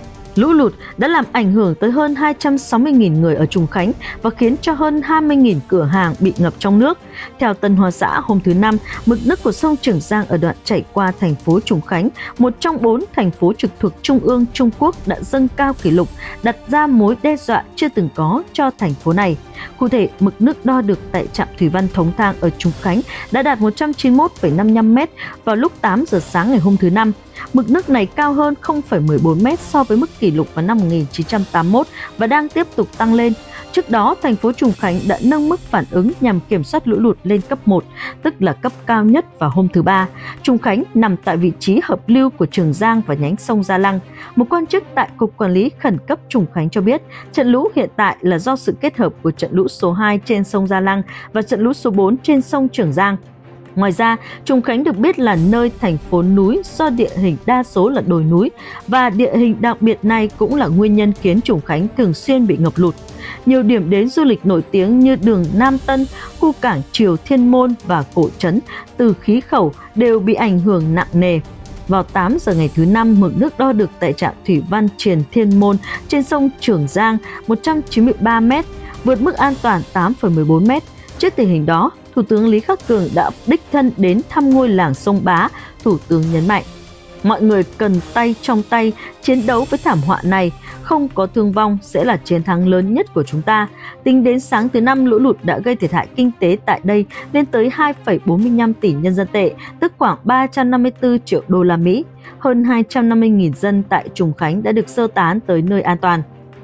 Lũ lụt đã làm ảnh hưởng tới hơn hai trăm sáu mươi nghìn người ở Trùng Khánh và khiến cho hơn hai mươi nghìn cửa hàng bị ngập trong nước. Theo Tân Hoa Xã, hôm thứ Năm, mực nước của sông Trường Giang ở đoạn chảy qua thành phố Trùng Khánh, một trong bốn thành phố trực thuộc Trung ương Trung Quốc đã dâng cao kỷ lục, đặt ra mối đe dọa chưa từng có cho thành phố này. Cụ thể, mực nước đo được tại trạm thủy văn Thống Thang ở Trùng Khánh đã đạt một trăm chín mươi mốt phẩy năm mươi lăm mét vào lúc tám giờ sáng ngày hôm thứ Năm. Mực nước này cao hơn không phẩy mười bốn mét so với mức kỷ lục vào năm một nghìn chín trăm tám mươi mốt và đang tiếp tục tăng lên. Trước đó, thành phố Trùng Khánh đã nâng mức phản ứng nhằm kiểm soát lũ lụt lên cấp một, tức là cấp cao nhất vào hôm thứ Ba. Trùng Khánh nằm tại vị trí hợp lưu của Trường Giang và nhánh sông Gia Lăng. Một quan chức tại Cục Quản lý Khẩn cấp Trùng Khánh cho biết, trận lũ hiện tại là do sự kết hợp của trận lũ số hai trên sông Gia Lăng và trận lũ số bốn trên sông Trường Giang. Ngoài ra, Trùng Khánh được biết là nơi thành phố núi do địa hình đa số là đồi núi và địa hình đặc biệt này cũng là nguyên nhân khiến Trùng Khánh thường xuyên bị ngập lụt. Nhiều điểm đến du lịch nổi tiếng như đường Nam Tân, khu cảng Triều Thiên Môn và cổ trấn Từ Khí Khẩu đều bị ảnh hưởng nặng nề. Vào tám giờ ngày thứ Năm, mực nước đo được tại trạm thủy văn Triền Thiên Môn trên sông Trường Giang một trăm chín mươi ba mét, vượt mức an toàn tám phẩy mười bốn mét. Trước tình hình đó, Thủ tướng Lý Khắc Cường đã đích thân đến thăm ngôi làng Sông Bá. Thủ tướng nhấn mạnh, mọi người cần tay trong tay chiến đấu với thảm họa này, không có thương vong sẽ là chiến thắng lớn nhất của chúng ta. Tính đến sáng thứ Năm, lũ lụt đã gây thiệt hại kinh tế tại đây lên tới hai phẩy bốn mươi lăm tỷ nhân dân tệ, tức khoảng ba trăm năm mươi tư triệu đô la Mỹ. Hơn hai trăm năm mươi nghìn dân tại Trùng Khánh đã được sơ tán tới nơi an toàn.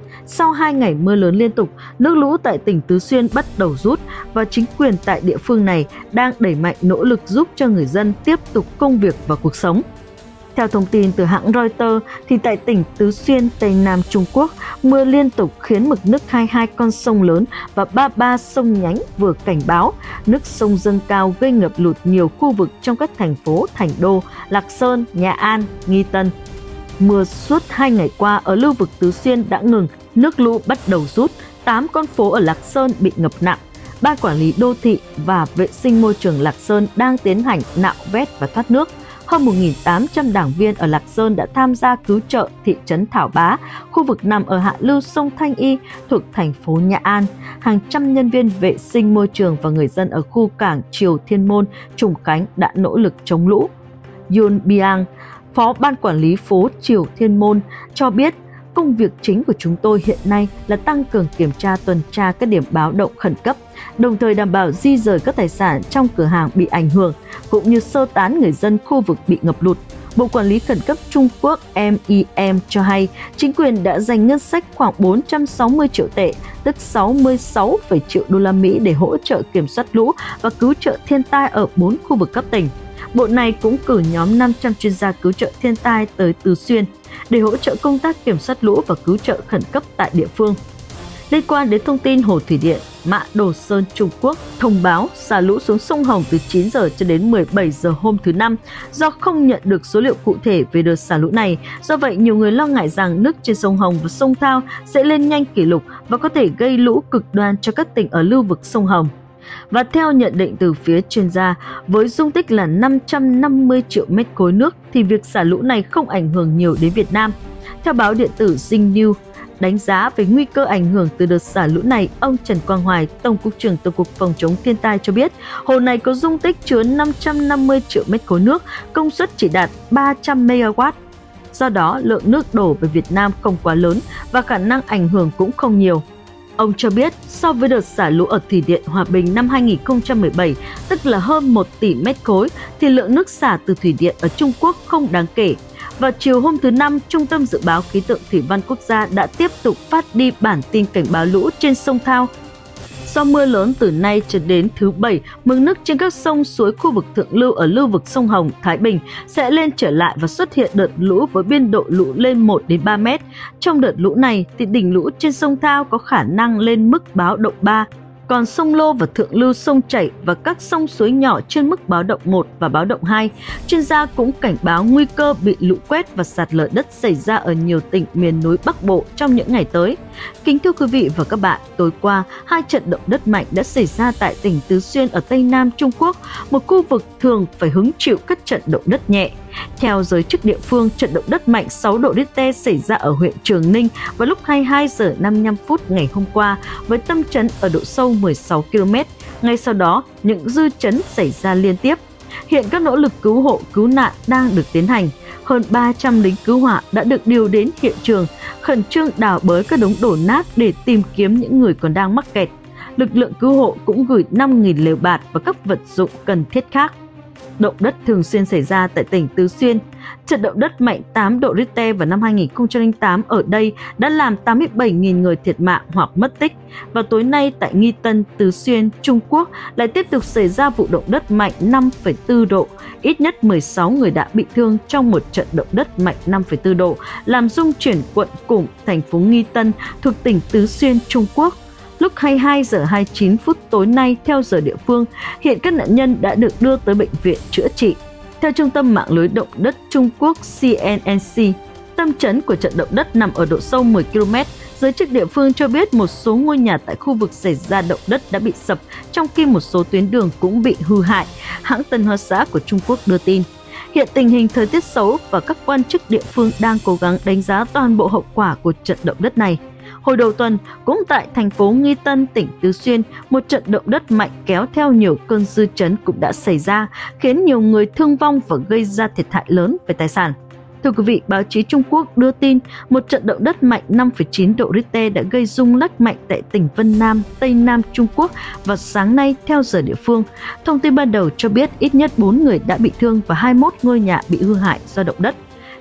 Sau hai ngày mưa lớn liên tục, nước lũ tại tỉnh Tứ Xuyên bắt đầu rút và chính quyền tại địa phương này đang đẩy mạnh nỗ lực giúp cho người dân tiếp tục công việc và cuộc sống. Theo thông tin từ hãng Reuters, thì tại tỉnh Tứ Xuyên, Tây Nam Trung Quốc, mưa liên tục khiến mực nước hai mươi hai con sông lớn và ba mươi ba sông nhánh vừa cảnh báo nước sông dâng cao gây ngập lụt nhiều khu vực trong các thành phố Thành Đô, Lạc Sơn, Nha An, Nghi Tân. Mưa suốt hai ngày qua ở lưu vực Tứ Xuyên đã ngừng, nước lũ bắt đầu rút, tám con phố ở Lạc Sơn bị ngập nặng. Ban quản lý đô thị và vệ sinh môi trường Lạc Sơn đang tiến hành nạo vét và thoát nước. Hơn một nghìn tám trăm đảng viên ở Lạc Sơn đã tham gia cứu trợ thị trấn Thảo Bá, khu vực nằm ở hạ lưu sông Thanh Y thuộc thành phố Nha An. Hàng trăm nhân viên vệ sinh môi trường và người dân ở khu cảng Triều Thiên Môn, Trùng Khánh đã nỗ lực chống lũ. Yun Biang, Phó Ban Quản lý phố Triều Thiên Môn, cho biết công việc chính của chúng tôi hiện nay là tăng cường kiểm tra tuần tra các điểm báo động khẩn cấp, đồng thời đảm bảo di rời các tài sản trong cửa hàng bị ảnh hưởng, cũng như sơ tán người dân khu vực bị ngập lụt. Bộ Quản lý Khẩn cấp Trung Quốc em i em cho hay chính quyền đã dành ngân sách khoảng bốn trăm sáu mươi triệu tệ, tức sáu mươi sáu phẩy triệu đô la Mỹ để hỗ trợ kiểm soát lũ và cứu trợ thiên tai ở bốn khu vực cấp tỉnh. Bộ này cũng cử nhóm năm trăm chuyên gia cứu trợ thiên tai tới Tứ Xuyên để hỗ trợ công tác kiểm soát lũ và cứu trợ khẩn cấp tại địa phương. Liên quan đến thông tin Hồ Thủy Điện Mã Đồ Sơn Trung Quốc thông báo xả lũ xuống sông Hồng từ chín giờ cho đến mười bảy giờ hôm thứ Năm do không nhận được số liệu cụ thể về đợt xả lũ này. Do vậy, nhiều người lo ngại rằng nước trên sông Hồng và sông Thao sẽ lên nhanh kỷ lục và có thể gây lũ cực đoan cho các tỉnh ở lưu vực sông Hồng. Và theo nhận định từ phía chuyên gia, với dung tích là năm trăm năm mươi triệu mét khối nước thì việc xả lũ này không ảnh hưởng nhiều đến Việt Nam. Theo báo điện tử Zing News, đánh giá về nguy cơ ảnh hưởng từ đợt xả lũ này, ông Trần Quang Hoài, Tổng cục trưởng Tổng cục Phòng chống thiên tai cho biết, hồ này có dung tích chứa năm trăm năm mươi triệu mét khối nước, công suất chỉ đạt ba trăm mê ga oát. Do đó, lượng nước đổ về Việt Nam không quá lớn và khả năng ảnh hưởng cũng không nhiều. Ông cho biết, so với đợt xả lũ ở Thủy điện Hòa Bình năm hai nghìn không trăm mười bảy, tức là hơn một tỷ mét khối, thì lượng nước xả từ thủy điện ở Trung Quốc không đáng kể. Vào chiều hôm thứ Năm, Trung tâm Dự báo Khí tượng Thủy văn Quốc gia đã tiếp tục phát đi bản tin cảnh báo lũ trên sông Thao. Do mưa lớn từ nay cho đến thứ Bảy, mực nước trên các sông suối khu vực thượng lưu ở lưu vực sông Hồng, Thái Bình sẽ lên trở lại và xuất hiện đợt lũ với biên độ lũ lên một đến ba mét. Trong đợt lũ này, thì đỉnh lũ trên sông Thao có khả năng lên mức báo động ba. Còn sông Lô và thượng lưu sông Chảy và các sông suối nhỏ trên mức báo động một và báo động hai. Chuyên gia cũng cảnh báo nguy cơ bị lũ quét và sạt lở đất xảy ra ở nhiều tỉnh miền núi Bắc Bộ trong những ngày tới. Kính thưa quý vị và các bạn, tối qua, hai trận động đất mạnh đã xảy ra tại tỉnh Tứ Xuyên ở Tây Nam Trung Quốc, một khu vực thường phải hứng chịu các trận động đất nhẹ. Theo giới chức địa phương, trận động đất mạnh sáu độ Richter xảy ra ở huyện Trường Ninh vào lúc hai mươi hai giờ năm mươi lăm phút ngày hôm qua với tâm chấn ở độ sâu mười sáu ki lô mét. Ngay sau đó, những dư chấn xảy ra liên tiếp. Hiện các nỗ lực cứu hộ, cứu nạn đang được tiến hành. Hơn ba trăm lính cứu hỏa đã được điều đến hiện trường, khẩn trương đào bới các đống đổ nát để tìm kiếm những người còn đang mắc kẹt. Lực lượng cứu hộ cũng gửi năm nghìn lều bạt và các vật dụng cần thiết khác. Động đất thường xuyên xảy ra tại tỉnh Tứ Xuyên. Trận động đất mạnh tám độ Richter vào năm hai nghìn không trăm lẻ tám ở đây đã làm tám mươi bảy nghìn người thiệt mạng hoặc mất tích. Và tối nay tại Nghi Tân, Tứ Xuyên, Trung Quốc lại tiếp tục xảy ra vụ động đất mạnh năm phẩy bốn độ. Ít nhất mười sáu người đã bị thương trong một trận động đất mạnh năm phẩy bốn độ, làm rung chuyển quận Củng, thành phố Nghi Tân thuộc tỉnh Tứ Xuyên, Trung Quốc. Lúc hai mươi hai giờ hai mươi chín phút tối nay theo giờ địa phương, hiện các nạn nhân đã được đưa tới bệnh viện chữa trị. Theo Trung tâm Mạng lưới Động đất Trung Quốc C N N C, tâm chấn của trận động đất nằm ở độ sâu mười ki lô mét. Giới chức địa phương cho biết một số ngôi nhà tại khu vực xảy ra động đất đã bị sập, trong khi một số tuyến đường cũng bị hư hại, hãng Tân Hoa Xã của Trung Quốc đưa tin. Hiện tình hình thời tiết xấu và các quan chức địa phương đang cố gắng đánh giá toàn bộ hậu quả của trận động đất này. Hồi đầu tuần, cũng tại thành phố Nghi Tân, tỉnh Tứ Xuyên, một trận động đất mạnh kéo theo nhiều cơn dư chấn cũng đã xảy ra, khiến nhiều người thương vong và gây ra thiệt hại lớn về tài sản. Thưa quý vị, báo chí Trung Quốc đưa tin một trận động đất mạnh năm phẩy chín độ Richter đã gây rung lắc mạnh tại tỉnh Vân Nam, Tây Nam Trung Quốc vào sáng nay theo giờ địa phương. Thông tin ban đầu cho biết ít nhất bốn người đã bị thương và hai mươi mốt ngôi nhà bị hư hại do động đất.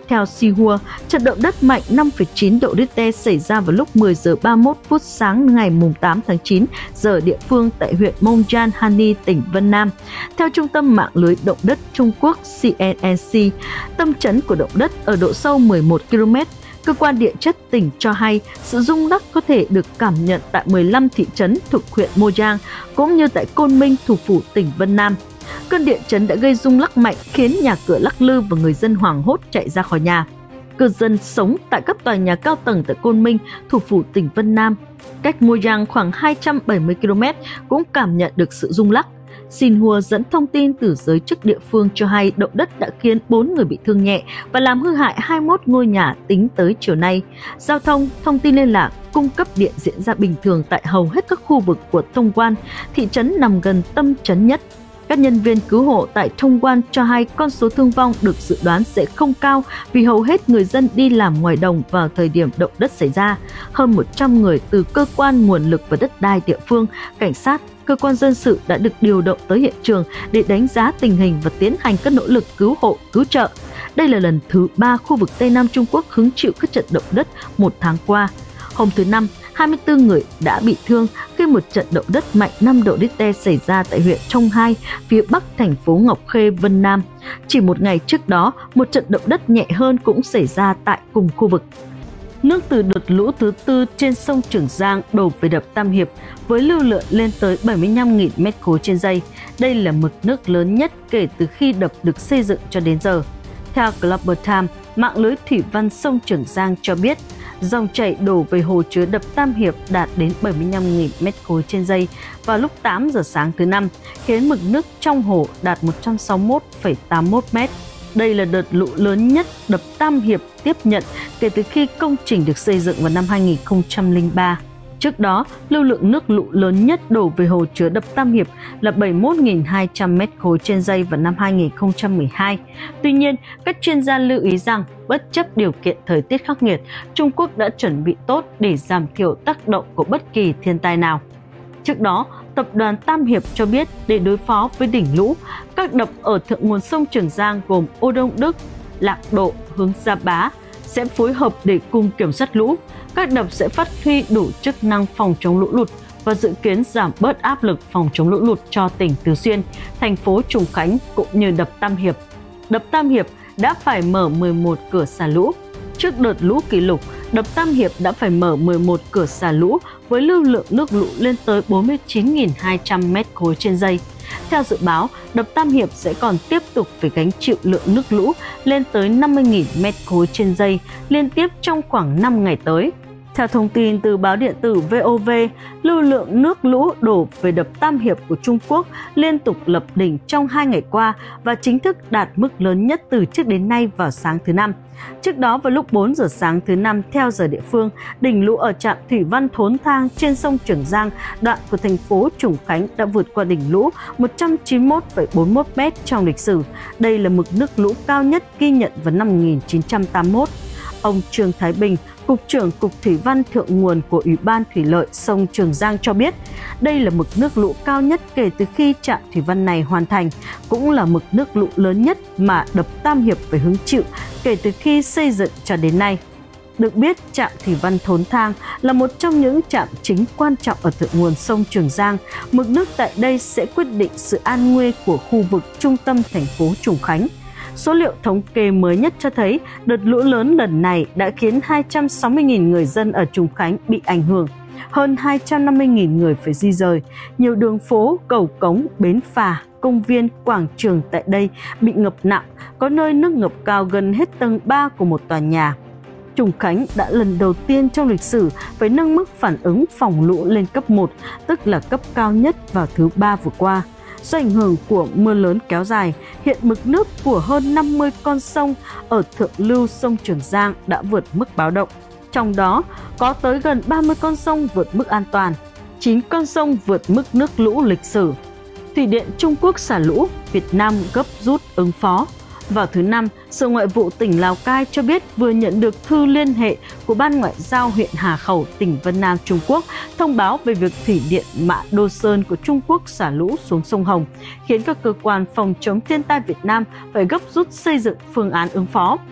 Theo Xinhua, trận động đất mạnh năm phẩy chín độ Richter xảy ra vào lúc mười giờ ba mươi mốt phút sáng ngày tám tháng chín giờ địa phương tại huyện Mongyan Hani, tỉnh Vân Nam. Theo Trung tâm Mạng lưới Động đất Trung Quốc C N N C, tâm chấn của động đất ở độ sâu mười một ki lô mét. Cơ quan địa chất tỉnh cho hay sự rung lắc có thể được cảm nhận tại mười lăm thị trấn thuộc huyện Mojang, cũng như tại Côn Minh, thủ phủ tỉnh Vân Nam. Cơn địa chấn đã gây rung lắc mạnh khiến nhà cửa lắc lư và người dân hoảng hốt chạy ra khỏi nhà. Cư dân sống tại các tòa nhà cao tầng tại Côn Minh, thủ phủ tỉnh Vân Nam, cách Mojang khoảng hai trăm bảy mươi ki lô mét cũng cảm nhận được sự rung lắc. Xinhua dẫn thông tin từ giới chức địa phương cho hay động đất đã khiến bốn người bị thương nhẹ và làm hư hại hai mươi mốt ngôi nhà tính tới chiều nay. Giao thông, thông tin liên lạc, cung cấp điện diễn ra bình thường tại hầu hết các khu vực của Thông Quan, thị trấn nằm gần tâm chấn nhất. Các nhân viên cứu hộ tại Thông Quan cho hay con số thương vong được dự đoán sẽ không cao vì hầu hết người dân đi làm ngoài đồng vào thời điểm động đất xảy ra. Hơn một trăm người từ cơ quan nguồn lực và đất đai địa phương, cảnh sát, cơ quan dân sự đã được điều động tới hiện trường để đánh giá tình hình và tiến hành các nỗ lực cứu hộ, cứu trợ. Đây là lần thứ ba khu vực Tây Nam Trung Quốc hứng chịu các trận động đất một tháng qua. Hôm thứ Năm, hai mươi tư người đã bị thương khi một trận động đất mạnh năm độ Richter xảy ra tại huyện Trong Hai, phía bắc thành phố Ngọc Khê, Vân Nam. Chỉ một ngày trước đó, một trận động đất nhẹ hơn cũng xảy ra tại cùng khu vực. Nước từ đợt lũ thứ tư trên sông Trường Giang đổ về đập Tam Hiệp với lưu lượng lên tới bảy mươi lăm nghìn mét khối trên giây. Đây là mực nước lớn nhất kể từ khi đập được xây dựng cho đến giờ. Theo Global Times, mạng lưới thủy văn sông Trường Giang cho biết, dòng chảy đổ về hồ chứa đập Tam Hiệp đạt đến bảy mươi lăm nghìn mét khối trên giây vào lúc tám giờ sáng thứ Năm, khiến mực nước trong hồ đạt một trăm sáu mươi mốt phẩy tám mươi mốt mét. Đây là đợt lũ lớn nhất đập Tam Hiệp tiếp nhận kể từ khi công trình được xây dựng vào năm hai nghìn không trăm lẻ ba. Trước đó, lưu lượng nước lũ lớn nhất đổ về hồ chứa đập Tam Hiệp là bảy mươi mốt nghìn hai trăm mét khối trên giây vào năm hai nghìn không trăm mười hai. Tuy nhiên, các chuyên gia lưu ý rằng bất chấp điều kiện thời tiết khắc nghiệt, Trung Quốc đã chuẩn bị tốt để giảm thiểu tác động của bất kỳ thiên tai nào. Trước đó, Tập đoàn Tam Hiệp cho biết để đối phó với đỉnh lũ, các đập ở thượng nguồn sông Trường Giang gồm Ô Đông Đức, Lạc Độ, Hướng Gia Bá sẽ phối hợp để cùng kiểm soát lũ. Các đập sẽ phát huy đủ chức năng phòng chống lũ lụt và dự kiến giảm bớt áp lực phòng chống lũ lụt cho tỉnh Tứ Xuyên, thành phố Trùng Khánh cũng như đập Tam Hiệp. Đập Tam Hiệp đã phải mở mười một cửa xả lũ. Trước đợt lũ kỷ lục, đập Tam Hiệp đã phải mở mười một cửa xả lũ với lưu lượng nước lũ lên tới bốn mươi chín nghìn hai trăm mét khối trên giây. Theo dự báo, đập Tam Hiệp sẽ còn tiếp tục phải gánh chịu lượng nước lũ lên tới năm mươi nghìn mét khối trên giây liên tiếp trong khoảng năm ngày tới. Theo thông tin từ báo điện tử vê o vê, lưu lượng nước lũ đổ về đập Tam Hiệp của Trung Quốc liên tục lập đỉnh trong hai ngày qua và chính thức đạt mức lớn nhất từ trước đến nay vào sáng thứ Năm. Trước đó vào lúc bốn giờ sáng thứ Năm theo giờ địa phương, đỉnh lũ ở trạm thủy văn Thốn Thang trên sông Trường Giang, đoạn của thành phố Trùng Khánh đã vượt qua đỉnh lũ một trăm chín mươi mốt phẩy bốn mươi mốt mét trong lịch sử. Đây là mực nước lũ cao nhất ghi nhận vào năm một nghìn chín trăm tám mươi mốt. Ông Trương Thái Bình, Cục trưởng Cục Thủy văn Thượng nguồn của Ủy ban Thủy lợi sông Trường Giang cho biết, đây là mực nước lũ cao nhất kể từ khi trạm thủy văn này hoàn thành, cũng là mực nước lũ lớn nhất mà đập Tam Hiệp phải hứng chịu kể từ khi xây dựng cho đến nay. Được biết, trạm thủy văn Thốn Thang là một trong những trạm chính quan trọng ở thượng nguồn sông Trường Giang. Mực nước tại đây sẽ quyết định sự an nguy của khu vực trung tâm thành phố Trùng Khánh. Số liệu thống kê mới nhất cho thấy đợt lũ lớn lần này đã khiến hai trăm sáu mươi nghìn người dân ở Trùng Khánh bị ảnh hưởng, hơn hai trăm năm mươi nghìn người phải di rời. Nhiều đường phố, cầu cống, bến phà, công viên, quảng trường tại đây bị ngập nặng, có nơi nước ngập cao gần hết tầng ba của một tòa nhà. Trùng Khánh đã lần đầu tiên trong lịch sử phải nâng mức phản ứng phòng lũ lên cấp một, tức là cấp cao nhất vào thứ Ba vừa qua. Do ảnh hưởng của mưa lớn kéo dài, hiện mực nước của hơn năm mươi con sông ở thượng lưu sông Trường Giang đã vượt mức báo động. Trong đó, có tới gần ba mươi con sông vượt mức an toàn, chín con sông vượt mức nước lũ lịch sử. Thủy điện Trung Quốc xả lũ, Việt Nam gấp rút ứng phó. Vào thứ Năm, Sở Ngoại vụ tỉnh Lào Cai cho biết vừa nhận được thư liên hệ của Ban Ngoại giao huyện Hà Khẩu, tỉnh Vân Nam, Trung Quốc, thông báo về việc thủy điện Mạ Đô Sơn của Trung Quốc xả lũ xuống sông Hồng, khiến các cơ quan phòng chống thiên tai Việt Nam phải gấp rút xây dựng phương án ứng phó.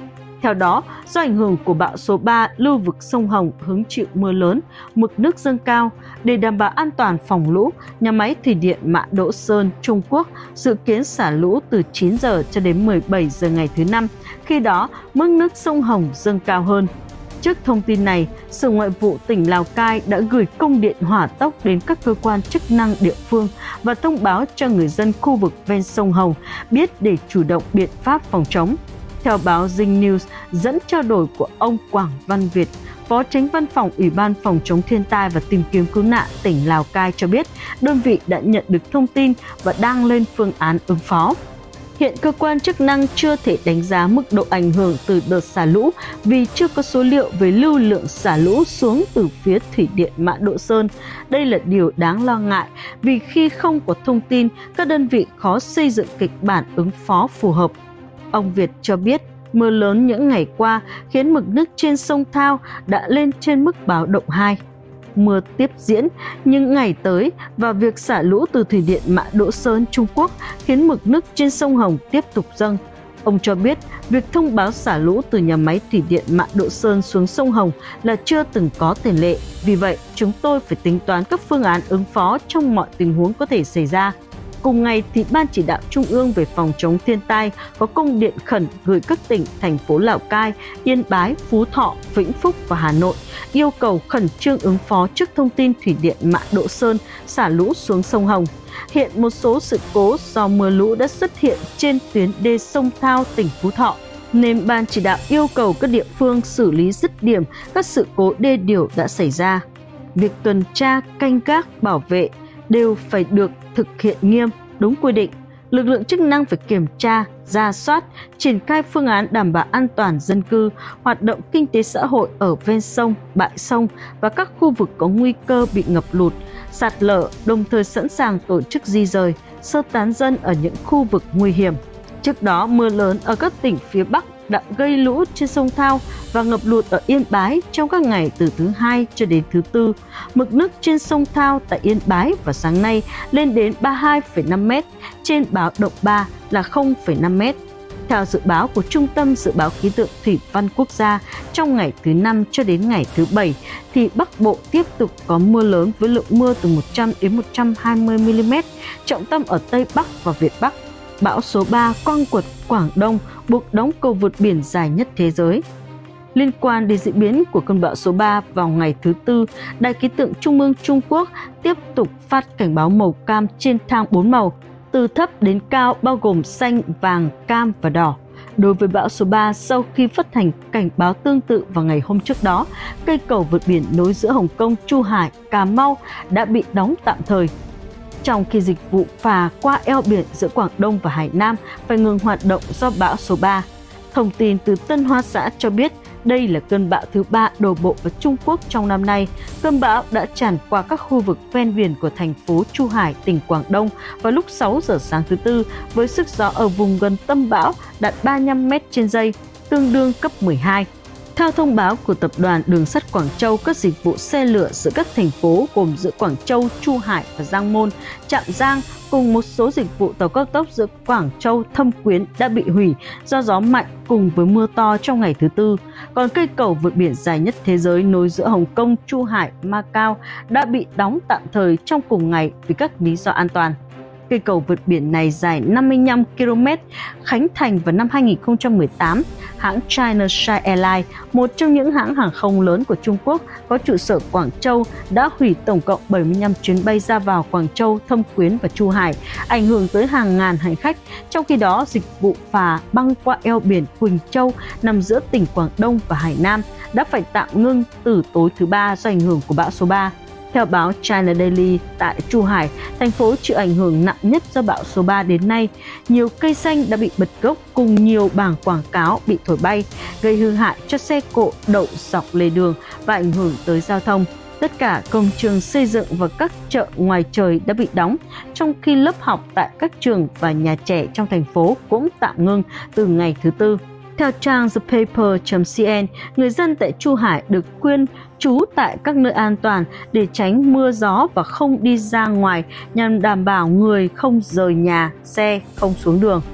Theo đó, do ảnh hưởng của bão số ba, lưu vực sông Hồng hứng chịu mưa lớn, mực nước dâng cao. Để đảm bảo an toàn phòng lũ, nhà máy thủy điện Mã Đỗ Sơn, Trung Quốc dự kiến xả lũ từ chín giờ cho đến mười bảy giờ ngày thứ Năm. Khi đó, mức nước sông Hồng dâng cao hơn. Trước thông tin này, Sở Ngoại vụ tỉnh Lào Cai đã gửi công điện hỏa tốc đến các cơ quan chức năng địa phương và thông báo cho người dân khu vực ven sông Hồng biết để chủ động biện pháp phòng chống. Theo báo Dinh News, dẫn trao đổi của ông Quảng Văn Việt, Phó Chánh Văn phòng Ủy ban Phòng chống thiên tai và tìm kiếm cứu nạn tỉnh Lào Cai cho biết, đơn vị đã nhận được thông tin và đang lên phương án ứng phó. Hiện cơ quan chức năng chưa thể đánh giá mức độ ảnh hưởng từ đợt xả lũ vì chưa có số liệu về lưu lượng xả lũ xuống từ phía thủy điện Mã Đỗ Sơn. Đây là điều đáng lo ngại vì khi không có thông tin, các đơn vị khó xây dựng kịch bản ứng phó phù hợp. Ông Việt cho biết, mưa lớn những ngày qua khiến mực nước trên sông Thao đã lên trên mức báo động hai. Mưa tiếp diễn những ngày tới và việc xả lũ từ thủy điện Mã Đỗ Sơn, Trung Quốc khiến mực nước trên sông Hồng tiếp tục dâng. Ông cho biết, việc thông báo xả lũ từ nhà máy thủy điện Mã Đỗ Sơn xuống sông Hồng là chưa từng có tiền lệ. Vì vậy, chúng tôi phải tính toán các phương án ứng phó trong mọi tình huống có thể xảy ra. Cùng ngày, thì Ban Chỉ đạo Trung ương về phòng chống thiên tai có công điện khẩn gửi các tỉnh, thành phố Lào Cai, Yên Bái, Phú Thọ, Vĩnh Phúc và Hà Nội, yêu cầu khẩn trương ứng phó trước thông tin thủy điện Mã Đỗ Sơn xả lũ xuống sông Hồng. Hiện một số sự cố do mưa lũ đã xuất hiện trên tuyến đê sông Thao, tỉnh Phú Thọ, nên Ban Chỉ đạo yêu cầu các địa phương xử lý dứt điểm các sự cố đê điều đã xảy ra. Việc tuần tra, canh gác, bảo vệ đều phải được thực hiện nghiêm, đúng quy định. Lực lượng chức năng phải kiểm tra, rà soát, triển khai phương án đảm bảo an toàn dân cư, hoạt động kinh tế xã hội ở ven sông, bãi sông và các khu vực có nguy cơ bị ngập lụt, sạt lở, đồng thời sẵn sàng tổ chức di rời, sơ tán dân ở những khu vực nguy hiểm. Trước đó, mưa lớn ở các tỉnh phía Bắc đã gây lũ trên sông Thao và ngập lụt ở Yên Bái trong các ngày từ thứ Hai cho đến thứ Tư. Mực nước trên sông Thao tại Yên Bái vào sáng nay lên đến ba mươi hai phẩy năm mét, trên báo động ba là không phẩy năm mét. Theo dự báo của Trung tâm Dự báo Khí tượng Thủy văn Quốc gia, trong ngày thứ Năm cho đến ngày thứ Bảy, thì Bắc Bộ tiếp tục có mưa lớn với lượng mưa từ một trăm đến một trăm hai mươi mi li mét, trọng tâm ở Tây Bắc và Việt Bắc. Bão số ba quăng quật Quảng Đông buộc đóng cầu vượt biển dài nhất thế giới. Liên quan đến diễn biến của cơn bão số ba, vào ngày thứ Tư, Đài khí tượng Trung ương Trung Quốc tiếp tục phát cảnh báo màu cam trên thang bốn màu, từ thấp đến cao bao gồm xanh, vàng, cam và đỏ. Đối với bão số ba, sau khi phát hành cảnh báo tương tự vào ngày hôm trước đó, cây cầu vượt biển nối giữa Hồng Kông, Chu Hải, Cà Mau đã bị đóng tạm thời. Trong khi dịch vụ phà qua eo biển giữa Quảng Đông và Hải Nam phải ngừng hoạt động do bão số ba. Thông tin từ Tân Hoa Xã cho biết đây là cơn bão thứ ba đổ bộ vào Trung Quốc trong năm nay. Cơn bão đã tràn qua các khu vực ven biển của thành phố Chu Hải, tỉnh Quảng Đông vào lúc sáu giờ sáng thứ Tư, với sức gió ở vùng gần tâm bão đạt ba mươi lăm mét trên giây, tương đương cấp mười hai. Theo thông báo của Tập đoàn Đường sắt Quảng Châu, các dịch vụ xe lửa giữa các thành phố gồm giữa Quảng Châu, Chu Hải và Giang Môn, Trạm Giang cùng một số dịch vụ tàu cao tốc giữa Quảng Châu, Thâm Quyến đã bị hủy do gió mạnh cùng với mưa to trong ngày thứ Tư. Còn cây cầu vượt biển dài nhất thế giới nối giữa Hồng Kông, Chu Hải, Macau đã bị đóng tạm thời trong cùng ngày vì các lý do an toàn. Cây cầu vượt biển này dài năm mươi lăm ki lô mét, khánh thành vào năm hai nghìn không trăm mười tám. Hãng China Sky Airlines, một trong những hãng hàng không lớn của Trung Quốc có trụ sở Quảng Châu, đã hủy tổng cộng bảy mươi lăm chuyến bay ra vào Quảng Châu, Thâm Quyến và Chu Hải, ảnh hưởng tới hàng ngàn hành khách. Trong khi đó, dịch vụ phà băng qua eo biển Quỳnh Châu nằm giữa tỉnh Quảng Đông và Hải Nam đã phải tạm ngưng từ tối thứ Ba do ảnh hưởng của bão số ba. Theo báo China Daily, tại Chu Hải, thành phố chịu ảnh hưởng nặng nhất do bão số ba đến nay, nhiều cây xanh đã bị bật gốc cùng nhiều bảng quảng cáo bị thổi bay, gây hư hại cho xe cộ đậu dọc lề đường và ảnh hưởng tới giao thông. Tất cả công trường xây dựng và các chợ ngoài trời đã bị đóng, trong khi lớp học tại các trường và nhà trẻ trong thành phố cũng tạm ngưng từ ngày thứ Tư. Theo trang the paper chấm cn, người dân tại Chu Hải được khuyên trú tại các nơi an toàn để tránh mưa gió và không đi ra ngoài nhằm đảm bảo người không rời nhà, xe không xuống đường.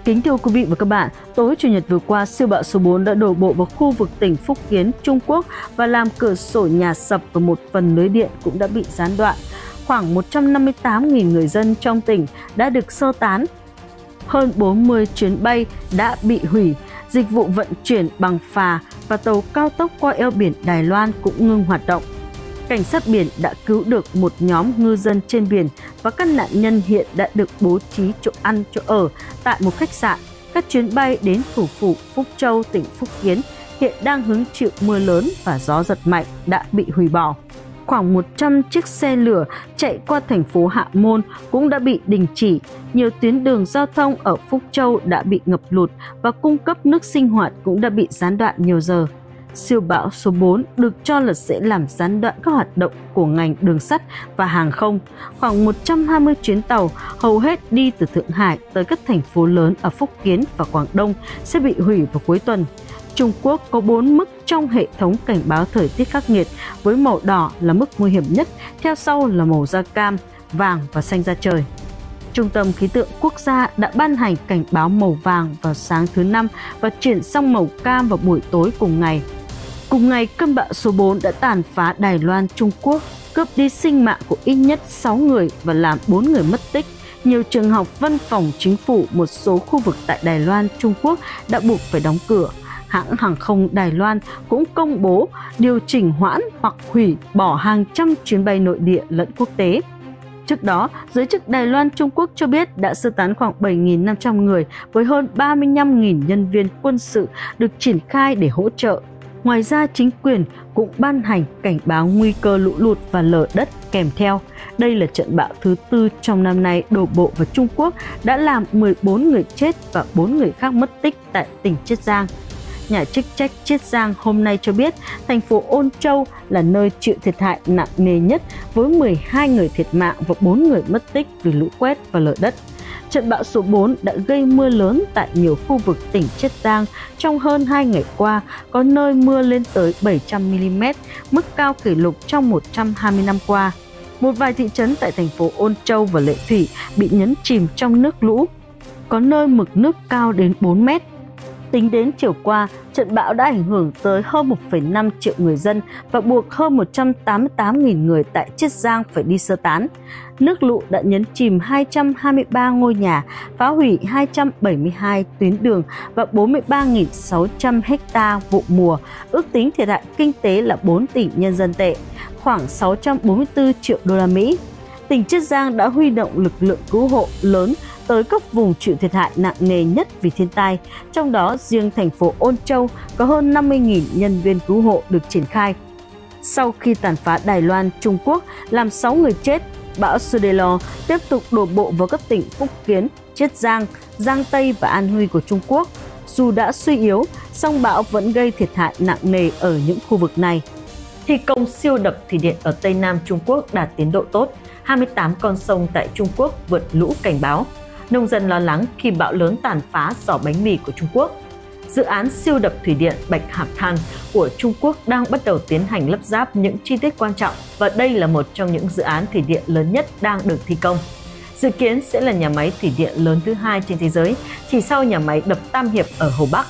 Kính thưa quý vị và các bạn, tối Chủ nhật vừa qua, siêu bão số bốn đã đổ bộ vào khu vực tỉnh Phúc Kiến, Trung Quốc và làm cửa sổ nhà sập và một phần lưới điện cũng đã bị gián đoạn. Khoảng một trăm năm mươi tám nghìn người dân trong tỉnh đã được sơ tán. Hơn bốn mươi chuyến bay đã bị hủy, dịch vụ vận chuyển bằng phà và tàu cao tốc qua eo biển Đài Loan cũng ngưng hoạt động. Cảnh sát biển đã cứu được một nhóm ngư dân trên biển và các nạn nhân hiện đã được bố trí chỗ ăn, chỗ ở tại một khách sạn. Các chuyến bay đến thủ phủ Phúc Châu, tỉnh Phúc Kiến hiện đang hứng chịu mưa lớn và gió giật mạnh đã bị hủy bỏ. Khoảng một trăm chiếc xe lửa chạy qua thành phố Hạ Môn cũng đã bị đình chỉ. Nhiều tuyến đường giao thông ở Phúc Châu đã bị ngập lụt và cung cấp nước sinh hoạt cũng đã bị gián đoạn nhiều giờ. Siêu bão số bốn được cho là sẽ làm gián đoạn các hoạt động của ngành đường sắt và hàng không. Khoảng một trăm hai mươi chuyến tàu, hầu hết đi từ Thượng Hải tới các thành phố lớn ở Phúc Kiến và Quảng Đông sẽ bị hủy vào cuối tuần. Trung Quốc có bốn mức trong hệ thống cảnh báo thời tiết khắc nghiệt, với màu đỏ là mức nguy hiểm nhất, theo sau là màu da cam, vàng và xanh da trời. Trung tâm Khí tượng Quốc gia đã ban hành cảnh báo màu vàng vào sáng thứ Năm và chuyển sang màu cam vào buổi tối cùng ngày. Cùng ngày, cơn bão số bốn đã tàn phá Đài Loan, Trung Quốc, cướp đi sinh mạng của ít nhất sáu người và làm bốn người mất tích. Nhiều trường học, văn phòng chính phủ, một số khu vực tại Đài Loan, Trung Quốc đã buộc phải đóng cửa. Hãng hàng không Đài Loan cũng công bố điều chỉnh hoãn hoặc hủy bỏ hàng trăm chuyến bay nội địa lẫn quốc tế. Trước đó, giới chức Đài Loan, Trung Quốc cho biết đã sơ tán khoảng bảy nghìn năm trăm người với hơn ba mươi lăm nghìn nhân viên quân sự được triển khai để hỗ trợ. Ngoài ra, chính quyền cũng ban hành cảnh báo nguy cơ lũ lụt và lở đất kèm theo. Đây là trận bão thứ tư trong năm nay đổ bộ vào Trung Quốc, đã làm mười bốn người chết và bốn người khác mất tích tại tỉnh Chiết Giang. Nhà chức trách Chiết Giang hôm nay cho biết thành phố Ôn Châu là nơi chịu thiệt hại nặng nề nhất với mười hai người thiệt mạng và bốn người mất tích vì lũ quét và lở đất. Trận bão số bốn đã gây mưa lớn tại nhiều khu vực tỉnh Chiết Giang trong hơn hai ngày qua, có nơi mưa lên tới bảy trăm mi li mét, mức cao kỷ lục trong một trăm hai mươi năm qua. Một vài thị trấn tại thành phố Ôn Châu và Lệ Thủy bị nhấn chìm trong nước lũ, có nơi mực nước cao đến bốn mét. Tính đến chiều qua, trận bão đã ảnh hưởng tới hơn một phẩy năm triệu người dân và buộc hơn một trăm tám mươi tám nghìn người tại Chiết Giang phải đi sơ tán. Nước lũ đã nhấn chìm hai trăm hai mươi ba ngôi nhà, phá hủy hai trăm bảy mươi hai tuyến đường và bốn mươi ba nghìn sáu trăm ha vụ mùa, ước tính thiệt hại kinh tế là bốn tỷ nhân dân tệ, khoảng sáu trăm bốn mươi tư triệu đô la Mỹ. Tỉnh Chiết Giang đã huy động lực lượng cứu hộ lớn tới các vùng chịu thiệt hại nặng nề nhất vì thiên tai, trong đó riêng thành phố Ôn Châu có hơn năm mươi nghìn nhân viên cứu hộ được triển khai. Sau khi tàn phá Đài Loan, Trung Quốc làm sáu người chết, bão Sudelo tiếp tục đổ bộ vào các tỉnh Phúc Kiến, Chiết Giang, Giang Tây và An Huy của Trung Quốc. Dù đã suy yếu, song bão vẫn gây thiệt hại nặng nề ở những khu vực này. Thi công siêu đập thủy điện ở Tây Nam Trung Quốc đạt tiến độ tốt, hai mươi tám con sông tại Trung Quốc vượt lũ cảnh báo. Nông dân lo lắng khi bão lớn tàn phá giỏ bánh mì của Trung Quốc. Dự án siêu đập thủy điện Bạch Hạc Than của Trung Quốc đang bắt đầu tiến hành lắp ráp những chi tiết quan trọng và đây là một trong những dự án thủy điện lớn nhất đang được thi công. Dự kiến sẽ là nhà máy thủy điện lớn thứ hai trên thế giới, chỉ sau nhà máy đập Tam Hiệp ở Hồ Bắc.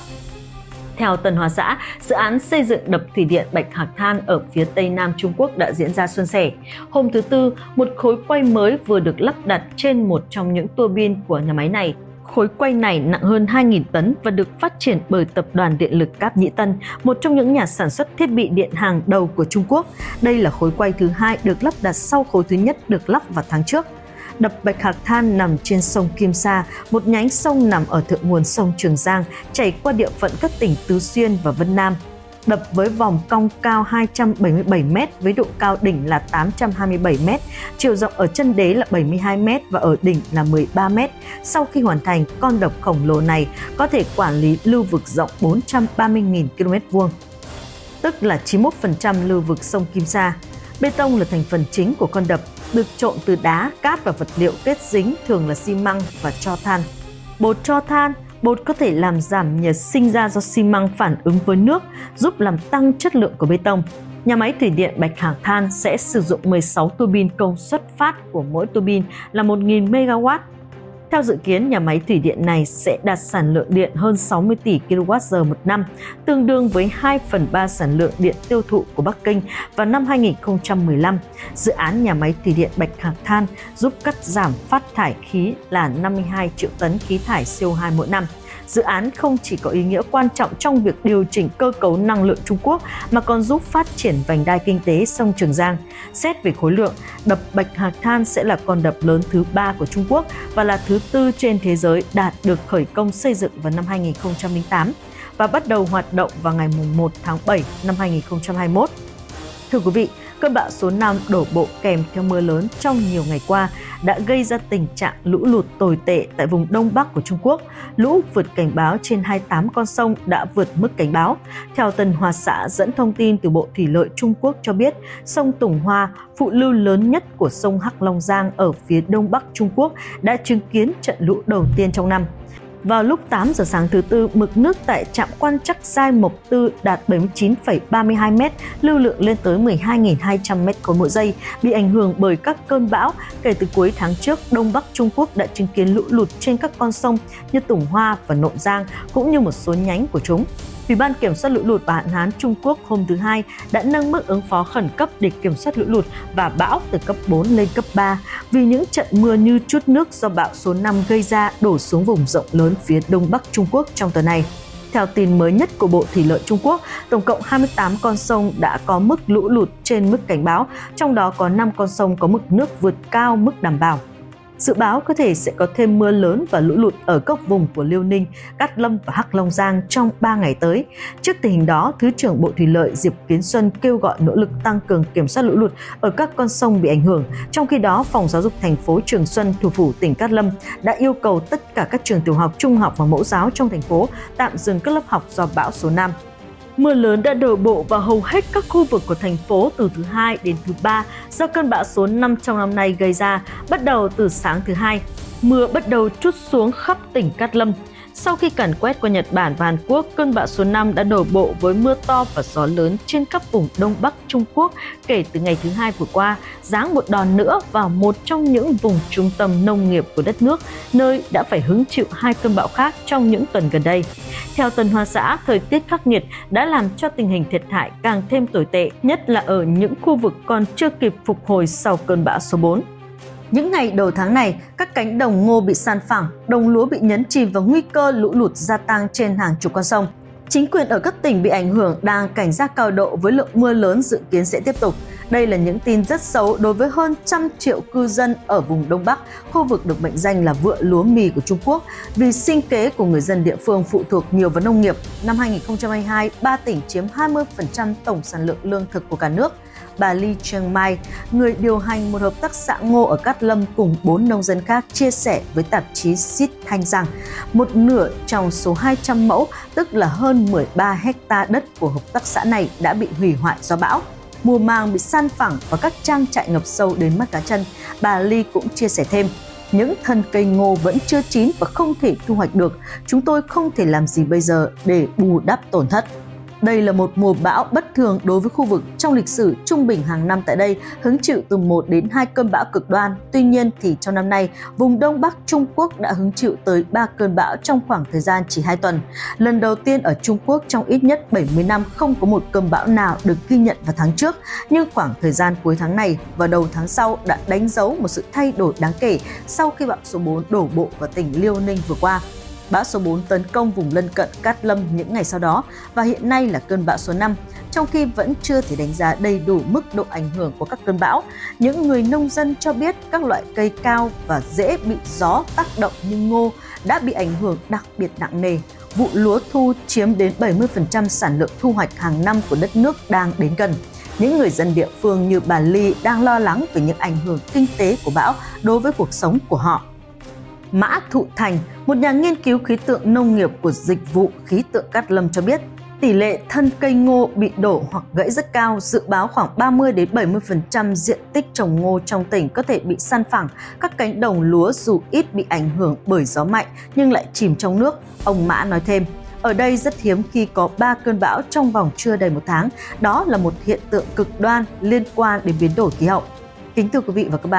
Theo Tân Hoa Xã, dự án xây dựng đập thủy điện Bạch Hạc Than ở phía Tây Nam Trung Quốc đã diễn ra suôn sẻ. Hôm thứ Tư, một khối quay mới vừa được lắp đặt trên một trong những tua bin của nhà máy này. Khối quay này nặng hơn hai nghìn tấn và được phát triển bởi Tập đoàn Điện lực Cáp Nhĩ Tân, một trong những nhà sản xuất thiết bị điện hàng đầu của Trung Quốc. Đây là khối quay thứ hai được lắp đặt sau khối thứ nhất được lắp vào tháng trước. Đập Bạch Hạc Than nằm trên sông Kim Sa, một nhánh sông nằm ở thượng nguồn sông Trường Giang, chảy qua địa phận các tỉnh Tứ Xuyên và Vân Nam. Đập với vòng cong cao hai trăm bảy mươi bảy mét với độ cao đỉnh là tám trăm hai mươi bảy mét, chiều rộng ở chân đế là bảy mươi hai mét và ở đỉnh là mười ba mét. Sau khi hoàn thành, con đập khổng lồ này có thể quản lý lưu vực rộng bốn trăm ba mươi nghìn ki lô mét vuông, tức là chín mươi mốt phần trăm lưu vực sông Kim Sa. Bê tông là thành phần chính của con đập, được trộn từ đá, cát và vật liệu kết dính thường là xi măng và tro than. Bột tro than, bột có thể làm giảm nhiệt sinh ra do xi măng phản ứng với nước, giúp làm tăng chất lượng của bê tông. Nhà máy thủy điện Bạch Hạc Than sẽ sử dụng mười sáu tua bin, công suất phát của mỗi tua bin là một nghìn mê ga oát. Theo dự kiến, nhà máy thủy điện này sẽ đạt sản lượng điện hơn sáu mươi tỷ ki lô oát giờ một năm, tương đương với hai phần ba sản lượng điện tiêu thụ của Bắc Kinh vào năm hai nghìn không trăm mười lăm. Dự án nhà máy thủy điện Bạch Hạc Than giúp cắt giảm phát thải khí là năm mươi hai triệu tấn khí thải xê o hai mỗi năm. Dự án không chỉ có ý nghĩa quan trọng trong việc điều chỉnh cơ cấu năng lượng Trung Quốc mà còn giúp phát triển vành đai kinh tế sông Trường Giang. Xét về khối lượng, đập Bạch Hạc Than sẽ là con đập lớn thứ ba của Trung Quốc và là thứ tư trên thế giới đạt được khởi công xây dựng vào năm hai nghìn không trăm lẻ tám và bắt đầu hoạt động vào ngày mùng một tháng bảy năm hai nghìn không trăm hai mươi mốt. Thưa quý vị, cơn bão số năm đổ bộ kèm theo mưa lớn trong nhiều ngày qua đã gây ra tình trạng lũ lụt tồi tệ tại vùng Đông Bắc của Trung Quốc. Lũ vượt cảnh báo trên hai mươi tám con sông đã vượt mức cảnh báo. Theo Tân Hoa Xã dẫn thông tin từ Bộ Thủy lợi Trung Quốc cho biết, sông Tùng Hoa, phụ lưu lớn nhất của sông Hắc Long Giang ở phía Đông Bắc Trung Quốc, đã chứng kiến trận lũ đầu tiên trong năm. Vào lúc tám giờ sáng thứ Tư, mực nước tại trạm quan trắc Giai Mộc Tư đạt bảy mươi chín phẩy ba mươi hai mét, lưu lượng lên tới mười hai nghìn hai trăm mét khối mỗi giây, bị ảnh hưởng bởi các cơn bão. Kể từ cuối tháng trước, Đông Bắc Trung Quốc đã chứng kiến lũ lụt trên các con sông như Tùng Hoa và Nộn Giang, cũng như một số nhánh của chúng. Ủy ban Kiểm soát lũ lụt và hạn hán Trung Quốc hôm thứ Hai đã nâng mức ứng phó khẩn cấp để kiểm soát lũ lụt và bão từ cấp bốn lên cấp ba vì những trận mưa như trút nước do bão số năm gây ra đổ xuống vùng rộng lớn phía Đông Bắc Trung Quốc trong tuần này. Theo tin mới nhất của Bộ Thủy lợi Trung Quốc, tổng cộng hai mươi tám con sông đã có mức lũ lụt trên mức cảnh báo, trong đó có năm con sông có mực nước vượt cao mức đảm bảo. Dự báo có thể sẽ có thêm mưa lớn và lũ lụt ở các vùng của Liêu Ninh, Cát Lâm và Hắc Long Giang trong ba ngày tới. Trước tình hình đó, Thứ trưởng Bộ Thủy lợi Diệp Kiến Xuân kêu gọi nỗ lực tăng cường kiểm soát lũ lụt ở các con sông bị ảnh hưởng. Trong khi đó, Phòng Giáo dục thành phố Trường Xuân, thủ phủ tỉnh Cát Lâm đã yêu cầu tất cả các trường tiểu học, trung học và mẫu giáo trong thành phố tạm dừng các lớp học do bão số năm. Mưa lớn đã đổ bộ vào hầu hết các khu vực của thành phố từ thứ Hai đến thứ Ba do cơn bão số năm trong năm nay gây ra. Bắt đầu từ sáng thứ Hai, mưa bắt đầu trút xuống khắp tỉnh Cát Lâm. Sau khi càn quét qua Nhật Bản và Hàn Quốc, cơn bão số năm đã đổ bộ với mưa to và gió lớn trên các vùng Đông Bắc Trung Quốc kể từ ngày thứ Hai vừa qua, giáng một đòn nữa vào một trong những vùng trung tâm nông nghiệp của đất nước, nơi đã phải hứng chịu hai cơn bão khác trong những tuần gần đây. Theo Tân Hoa Xã, thời tiết khắc nghiệt đã làm cho tình hình thiệt hại càng thêm tồi tệ, nhất là ở những khu vực còn chưa kịp phục hồi sau cơn bão số bốn. Những ngày đầu tháng này, các cánh đồng ngô bị san phẳng, đồng lúa bị nhấn chìm và nguy cơ lũ lụt gia tăng trên hàng chục con sông. Chính quyền ở các tỉnh bị ảnh hưởng đang cảnh giác cao độ với lượng mưa lớn dự kiến sẽ tiếp tục. Đây là những tin rất xấu đối với hơn trăm triệu cư dân ở vùng Đông Bắc, khu vực được mệnh danh là vựa lúa mì của Trung Quốc, vì sinh kế của người dân địa phương phụ thuộc nhiều vào nông nghiệp. Năm hai nghìn không trăm hai mươi hai, ba tỉnh chiếm hai mươi phần trăm tổng sản lượng lương thực của cả nước. Bà Lee Chiang Mai, người điều hành một hợp tác xã ngô ở Cát Lâm cùng bốn nông dân khác, chia sẻ với tạp chí Sít Thanh rằng một nửa trong số hai trăm mẫu, tức là hơn mười ba hecta đất của hợp tác xã này đã bị hủy hoại do bão. Mùa màng bị san phẳng và các trang trại ngập sâu đến mắt cá chân. Bà Lee cũng chia sẻ thêm, những thân cây ngô vẫn chưa chín và không thể thu hoạch được. Chúng tôi không thể làm gì bây giờ để bù đắp tổn thất. Đây là một mùa bão bất thường đối với khu vực. Trong lịch sử, trung bình hàng năm tại đây hứng chịu từ một đến hai cơn bão cực đoan. Tuy nhiên thì trong năm nay, vùng Đông Bắc Trung Quốc đã hứng chịu tới ba cơn bão trong khoảng thời gian chỉ hai tuần. Lần đầu tiên ở Trung Quốc trong ít nhất bảy mươi năm không có một cơn bão nào được ghi nhận vào tháng trước. Nhưng khoảng thời gian cuối tháng này và đầu tháng sau đã đánh dấu một sự thay đổi đáng kể sau khi bão số bốn đổ bộ vào tỉnh Liêu Ninh vừa qua. Bão số bốn tấn công vùng lân cận Cát Lâm những ngày sau đó và hiện nay là cơn bão số năm. Trong khi vẫn chưa thể đánh giá đầy đủ mức độ ảnh hưởng của các cơn bão, những người nông dân cho biết các loại cây cao và dễ bị gió tác động như ngô đã bị ảnh hưởng đặc biệt nặng nề. Vụ lúa thu chiếm đến bảy mươi phần trăm sản lượng thu hoạch hàng năm của đất nước đang đến gần. Những người dân địa phương như bà Ly đang lo lắng về những ảnh hưởng kinh tế của bão đối với cuộc sống của họ. Mã Thụ Thành, một nhà nghiên cứu khí tượng nông nghiệp của Dịch vụ Khí tượng Cát Lâm cho biết, tỷ lệ thân cây ngô bị đổ hoặc gãy rất cao, dự báo khoảng ba mươi đến bảy mươi phần trăm diện tích trồng ngô trong tỉnh có thể bị san phẳng. Các cánh đồng lúa dù ít bị ảnh hưởng bởi gió mạnh nhưng lại chìm trong nước. Ông Mã nói thêm, ở đây rất hiếm khi có ba cơn bão trong vòng chưa đầy một tháng. Đó là một hiện tượng cực đoan liên quan đến biến đổi khí hậu. Kính thưa quý vị và các bạn,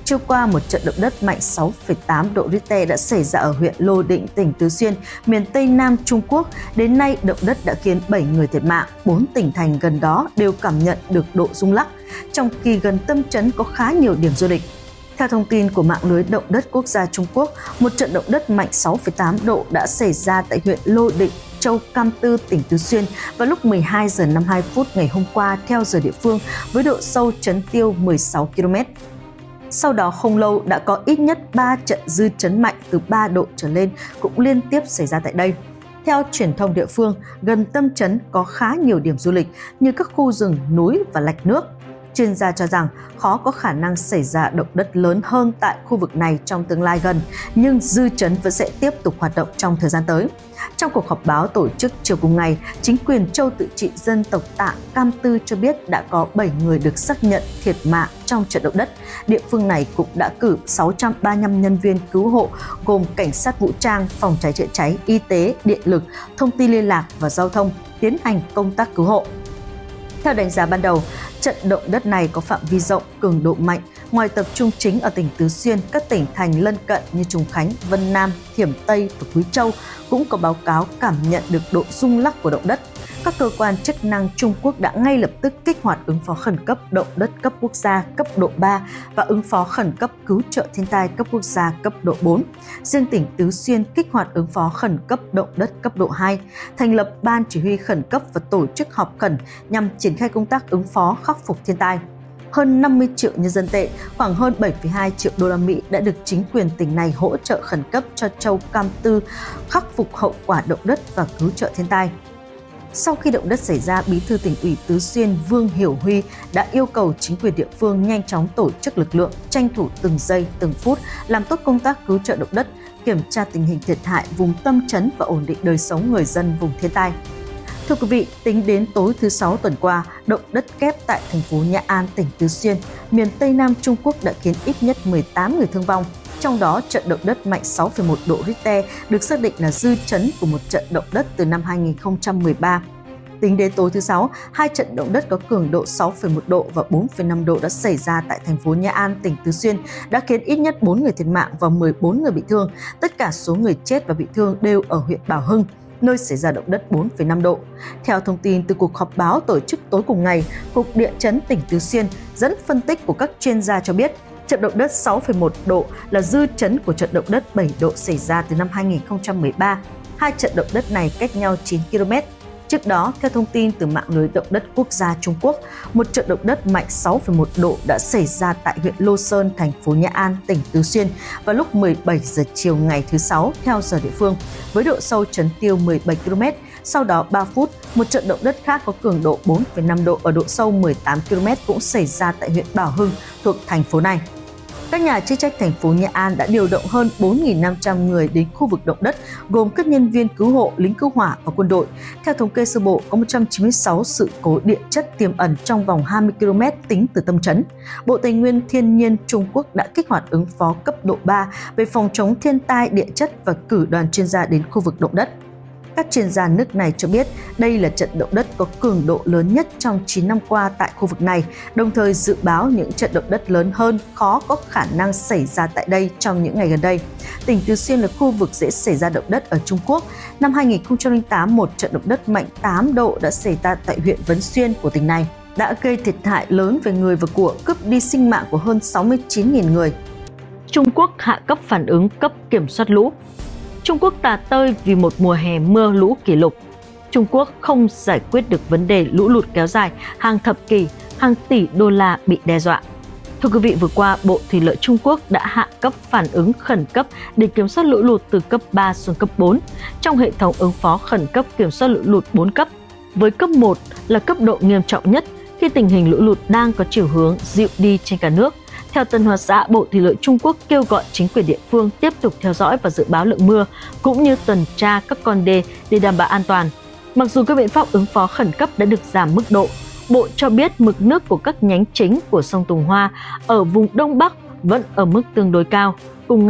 Chiều qua, một trận động đất mạnh sáu phẩy tám độ Richter đã xảy ra ở huyện Lô Định, tỉnh Tứ Xuyên, miền Tây Nam Trung Quốc. Đến nay, động đất đã khiến bảy người thiệt mạng, bốn tỉnh thành gần đó đều cảm nhận được độ rung lắc, trong khi gần tâm chấn có khá nhiều điểm du lịch. Theo thông tin của mạng lưới động đất quốc gia Trung Quốc, một trận động đất mạnh sáu phẩy tám độ đã xảy ra tại huyện Lô Định, Châu Cam Tư, tỉnh Tứ Xuyên vào lúc mười hai giờ năm mươi hai phút ngày hôm qua theo giờ địa phương với độ sâu chấn tiêu mười sáu ki lô mét. Sau đó không lâu đã có ít nhất ba trận dư chấn mạnh từ ba độ trở lên cũng liên tiếp xảy ra tại đây. Theo truyền thông địa phương, gần tâm chấn có khá nhiều điểm du lịch như các khu rừng, núi và lạch nước. Chuyên gia cho rằng khó có khả năng xảy ra động đất lớn hơn tại khu vực này trong tương lai gần, nhưng dư chấn vẫn sẽ tiếp tục hoạt động trong thời gian tới. Trong cuộc họp báo tổ chức chiều cùng ngày, chính quyền Châu Tự trị dân tộc Tạ Cam Tư cho biết đã có bảy người được xác nhận thiệt mạng trong trận động đất. Địa phương này cũng đã cử sáu trăm ba mươi lăm nhân viên cứu hộ gồm cảnh sát vũ trang, phòng cháy chữa cháy, y tế, điện lực, thông tin liên lạc và giao thông tiến hành công tác cứu hộ. Theo đánh giá ban đầu, trận động đất này có phạm vi rộng, cường độ mạnh. Ngoài tập trung chính ở tỉnh Tứ Xuyên, các tỉnh thành lân cận như Trùng Khánh, Vân Nam, Thiểm Tây và Quý Châu cũng có báo cáo cảm nhận được độ rung lắc của động đất. Các cơ quan chức năng Trung Quốc đã ngay lập tức kích hoạt ứng phó khẩn cấp động đất cấp quốc gia cấp độ ba và ứng phó khẩn cấp cứu trợ thiên tai cấp quốc gia cấp độ bốn. Riêng tỉnh Tứ Xuyên kích hoạt ứng phó khẩn cấp động đất cấp độ hai, thành lập ban chỉ huy khẩn cấp và tổ chức họp khẩn nhằm triển khai công tác ứng phó khắc phục thiên tai. Hơn năm mươi triệu nhân dân tệ, khoảng hơn bảy phẩy hai triệu đô la Mỹ đã được chính quyền tỉnh này hỗ trợ khẩn cấp cho Châu Cam Tư khắc phục hậu quả động đất và cứu trợ thiên tai. Sau khi động đất xảy ra, Bí thư tỉnh ủy Tứ Xuyên Vương Hiểu Huy đã yêu cầu chính quyền địa phương nhanh chóng tổ chức lực lượng, tranh thủ từng giây, từng phút, làm tốt công tác cứu trợ động đất, kiểm tra tình hình thiệt hại vùng tâm chấn và ổn định đời sống người dân vùng thiên tai. Thưa quý vị, tính đến tối thứ Sáu tuần qua, động đất kép tại thành phố Nhã An, tỉnh Tứ Xuyên, miền Tây Nam Trung Quốc đã khiến ít nhất mười tám người thương vong. Trong đó, trận động đất mạnh sáu phẩy một độ Richter được xác định là dư chấn của một trận động đất từ năm hai nghìn không trăm mười ba. Tính đến tối thứ Sáu, hai trận động đất có cường độ sáu phẩy một độ và bốn phẩy năm độ đã xảy ra tại thành phố Nhã An, tỉnh Tứ Xuyên, đã khiến ít nhất bốn người thiệt mạng và mười bốn người bị thương. Tất cả số người chết và bị thương đều ở huyện Bảo Hưng, nơi xảy ra động đất bốn phẩy năm độ. Theo thông tin từ cuộc họp báo tổ chức tối cùng ngày, Cục Địa chấn tỉnh Tứ Xuyên dẫn phân tích của các chuyên gia cho biết, trận động đất sáu phẩy một độ là dư chấn của trận động đất bảy độ xảy ra từ năm hai nghìn không trăm mười ba. Hai trận động đất này cách nhau chín ki lô mét. Trước đó, theo thông tin từ mạng lưới động đất quốc gia Trung Quốc, một trận động đất mạnh sáu phẩy một độ đã xảy ra tại huyện Lô Sơn, thành phố Nhã An, tỉnh Tứ Xuyên vào lúc mười bảy giờ chiều ngày thứ Sáu theo giờ địa phương, với độ sâu chấn tiêu mười bảy ki lô mét. Sau đó ba phút, một trận động đất khác có cường độ bốn phẩy năm độ ở độ sâu mười tám ki lô mét cũng xảy ra tại huyện Bảo Hưng thuộc thành phố này. Các nhà chức trách thành phố Nhã An đã điều động hơn bốn nghìn năm trăm người đến khu vực động đất, gồm các nhân viên cứu hộ, lính cứu hỏa và quân đội. Theo thống kê sơ bộ, có một trăm chín mươi sáu sự cố địa chất tiềm ẩn trong vòng hai mươi ki lô mét tính từ tâm chấn. Bộ Tài nguyên Thiên nhiên Trung Quốc đã kích hoạt ứng phó cấp độ ba về phòng chống thiên tai địa chất và cử đoàn chuyên gia đến khu vực động đất. Các chuyên gia nước này cho biết đây là trận động đất có cường độ lớn nhất trong chín năm qua tại khu vực này, đồng thời dự báo những trận động đất lớn hơn khó có khả năng xảy ra tại đây trong những ngày gần đây. Tỉnh Tứ Xuyên là khu vực dễ xảy ra động đất ở Trung Quốc. Năm hai nghìn không trăm lẻ tám, một trận động đất mạnh tám độ đã xảy ra tại huyện Vấn Xuyên của tỉnh này, đã gây thiệt hại lớn về người và của, cướp đi sinh mạng của hơn sáu mươi chín nghìn người. Trung Quốc hạ cấp phản ứng cấp kiểm soát lũ. Trung Quốc tà tơi vì một mùa hè mưa lũ kỷ lục. Trung Quốc không giải quyết được vấn đề lũ lụt kéo dài, hàng thập kỷ, hàng tỷ đô la bị đe dọa. Thưa quý vị, vừa qua, Bộ Thủy lợi Trung Quốc đã hạ cấp phản ứng khẩn cấp để kiểm soát lũ lụt từ cấp ba xuống cấp bốn trong hệ thống ứng phó khẩn cấp kiểm soát lũ lụt bốn cấp, với cấp một là cấp độ nghiêm trọng nhất khi tình hình lũ lụt đang có chiều hướng dịu đi trên cả nước. Theo Tân Hoa Xã, Bộ Thủy lợi Trung Quốc kêu gọi chính quyền địa phương tiếp tục theo dõi và dự báo lượng mưa, cũng như tuần tra các con đê để đảm bảo an toàn. Mặc dù các biện pháp ứng phó khẩn cấp đã được giảm mức độ, Bộ cho biết mực nước của các nhánh chính của sông Tùng Hoa ở vùng Đông Bắc vẫn ở mức tương đối cao. Cùng ngày,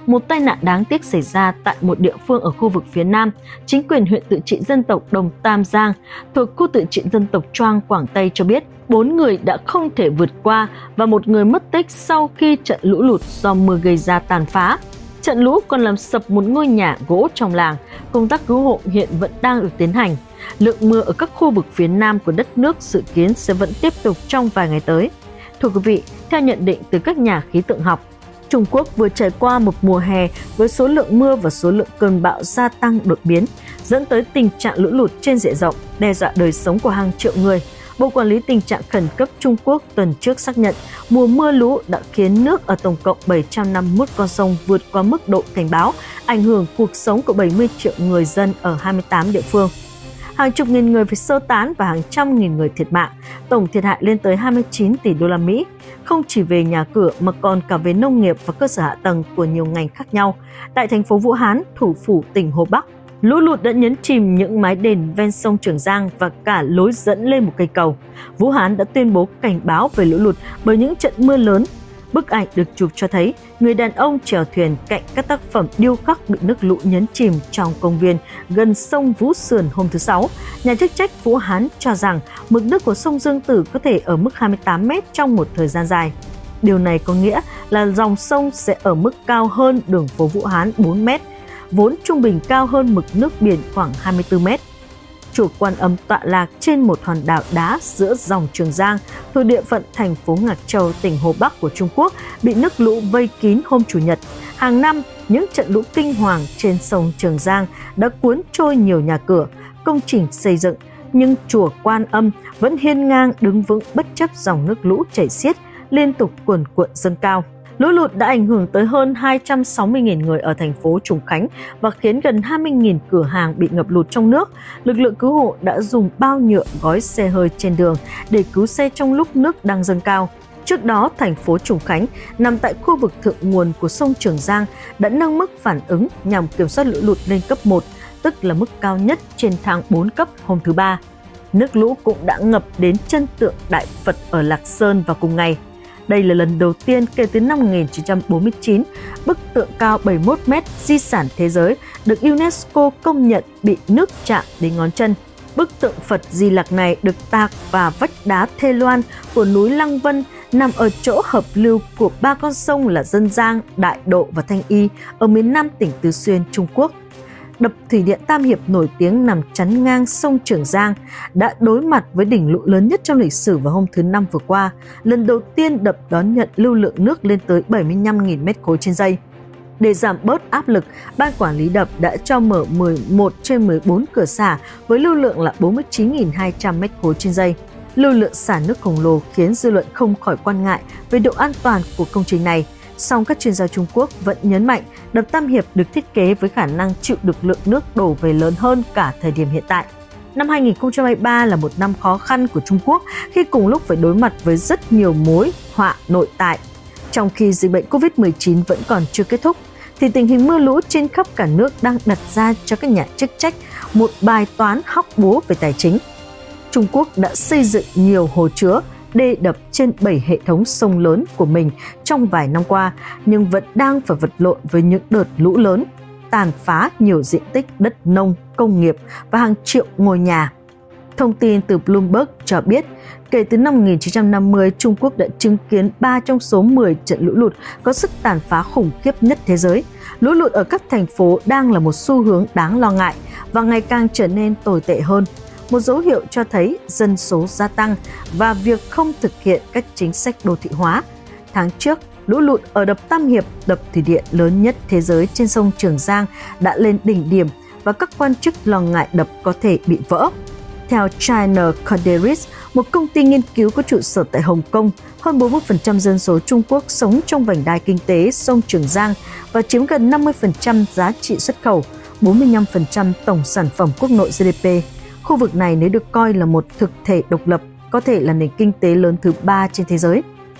một tai nạn đáng tiếc xảy ra tại một địa phương ở khu vực phía Nam. Chính quyền huyện tự trị dân tộc Đồng Tam Giang thuộc khu tự trị dân tộc Choang, Quảng Tây cho biết bốn người đã không thể vượt qua và một người mất tích sau khi trận lũ lụt do mưa gây ra tàn phá. Trận lũ còn làm sập một ngôi nhà gỗ trong làng. Công tác cứu hộ hiện vẫn đang được tiến hành. Lượng mưa ở các khu vực phía Nam của đất nước dự kiến sẽ vẫn tiếp tục trong vài ngày tới. Thưa quý vị, theo nhận định từ các nhà khí tượng học, Trung Quốc vừa trải qua một mùa hè với số lượng mưa và số lượng cơn bão gia tăng đột biến, dẫn tới tình trạng lũ lụt trên diện rộng, đe dọa đời sống của hàng triệu người. Bộ Quản lý Tình trạng Khẩn cấp Trung Quốc tuần trước xác nhận mùa mưa lũ đã khiến nước ở tổng cộng bảy trăm năm mươi mốt con sông vượt qua mức độ cảnh báo, ảnh hưởng cuộc sống của bảy mươi triệu người dân ở hai mươi tám địa phương. Hàng chục nghìn người phải sơ tán và hàng trăm nghìn người thiệt mạng, tổng thiệt hại lên tới hai mươi chín tỷ đô la Mỹ, không chỉ về nhà cửa mà còn cả về nông nghiệp và cơ sở hạ tầng của nhiều ngành khác nhau. Tại thành phố Vũ Hán, thủ phủ tỉnh Hồ Bắc, lũ lụt đã nhấn chìm những mái đền ven sông Trường Giang và cả lối dẫn lên một cây cầu. Vũ Hán đã tuyên bố cảnh báo về lũ lụt bởi những trận mưa lớn. Bức ảnh được chụp cho thấy người đàn ông chèo thuyền cạnh các tác phẩm điêu khắc bị nước lũ nhấn chìm trong công viên gần sông Vũ Sườn hôm thứ Sáu. Nhà chức trách Vũ Hán cho rằng mực nước của sông Dương Tử có thể ở mức hai mươi tám mét trong một thời gian dài. Điều này có nghĩa là dòng sông sẽ ở mức cao hơn đường phố Vũ Hán bốn mét, vốn trung bình cao hơn mực nước biển khoảng hai mươi tư mét. Chùa Quan Âm tọa lạc trên một hòn đảo đá giữa dòng Trường Giang thuộc địa phận thành phố Ngạc Châu, tỉnh Hồ Bắc của Trung Quốc bị nước lũ vây kín hôm Chủ nhật. Hàng năm, những trận lũ kinh hoàng trên sông Trường Giang đã cuốn trôi nhiều nhà cửa, công trình xây dựng, nhưng chùa Quan Âm vẫn hiên ngang đứng vững bất chấp dòng nước lũ chảy xiết liên tục cuồn cuộn dâng cao. Lũ lụt đã ảnh hưởng tới hơn hai trăm sáu mươi nghìn người ở thành phố Trùng Khánh và khiến gần hai mươi nghìn cửa hàng bị ngập lụt trong nước. Lực lượng cứu hộ đã dùng bao nhựa gói xe hơi trên đường để cứu xe trong lúc nước đang dâng cao. Trước đó, thành phố Trùng Khánh nằm tại khu vực thượng nguồn của sông Trường Giang đã nâng mức phản ứng nhằm kiểm soát lũ lụt lên cấp một, tức là mức cao nhất trên thang bốn cấp hôm thứ Ba. Nước lũ cũng đã ngập đến chân tượng Đại Phật ở Lạc Sơn vào cùng ngày. Đây là lần đầu tiên kể từ năm một nghìn chín trăm bốn mươi chín, bức tượng cao bảy mươi mốt mét di sản thế giới được UNESCO công nhận bị nước chạm đến ngón chân. Bức tượng Phật Di Lặc này được tạc vào vách đá Thê Loan của núi Lăng Vân, nằm ở chỗ hợp lưu của ba con sông là Dân Giang, Đại Độ và Thanh Y ở miền Nam tỉnh Tứ Xuyên, Trung Quốc. Đập thủy điện Tam Hiệp nổi tiếng nằm chắn ngang sông Trường Giang đã đối mặt với đỉnh lũ lớn nhất trong lịch sử vào hôm thứ Năm vừa qua. Lần đầu tiên đập đón nhận lưu lượng nước lên tới bảy mươi lăm nghìn mét khối trên giây. Để giảm bớt áp lực, Ban Quản lý đập đã cho mở mười một trên mười bốn cửa xả với lưu lượng là bốn mươi chín nghìn hai trăm mét khối trên giây. Lưu lượng xả nước khổng lồ khiến dư luận không khỏi quan ngại về độ an toàn của công trình này. Song các chuyên gia Trung Quốc vẫn nhấn mạnh đập Tam Hiệp được thiết kế với khả năng chịu được lượng nước đổ về lớn hơn cả thời điểm hiện tại. Năm hai nghìn không trăm hai mươi ba là một năm khó khăn của Trung Quốc khi cùng lúc phải đối mặt với rất nhiều mối họa nội tại. Trong khi dịch bệnh Covid mười chín vẫn còn chưa kết thúc, thì tình hình mưa lũ trên khắp cả nước đang đặt ra cho các nhà chức trách một bài toán hóc búa về tài chính. Trung Quốc đã xây dựng nhiều hồ chứa, đê đập trên bảy hệ thống sông lớn của mình trong vài năm qua, nhưng vẫn đang phải vật lộn với những đợt lũ lớn, tàn phá nhiều diện tích đất nông, công nghiệp và hàng triệu ngôi nhà. Thông tin từ Bloomberg cho biết, kể từ năm một nghìn chín trăm năm mươi, Trung Quốc đã chứng kiến ba trong số mười trận lũ lụt có sức tàn phá khủng khiếp nhất thế giới. Lũ lụt ở các thành phố đang là một xu hướng đáng lo ngại và ngày càng trở nên tồi tệ hơn. Một dấu hiệu cho thấy dân số gia tăng và việc không thực hiện các chính sách đô thị hóa. Tháng trước, lũ lụt ở đập Tam Hiệp, đập thủy điện lớn nhất thế giới trên sông Trường Giang, đã lên đỉnh điểm và các quan chức lo ngại đập có thể bị vỡ. Theo China Conderis, một công ty nghiên cứu có trụ sở tại Hồng Kông, hơn bốn mươi phần trăm dân số Trung Quốc sống trong vành đai kinh tế sông Trường Giang và chiếm gần năm mươi phần trăm giá trị xuất khẩu, bốn mươi lăm phần trăm tổng sản phẩm quốc nội G D P. Khu vực này nếu được coi là một thực thể độc lập, có thể là nền kinh tế lớn thứ ba trên thế giới.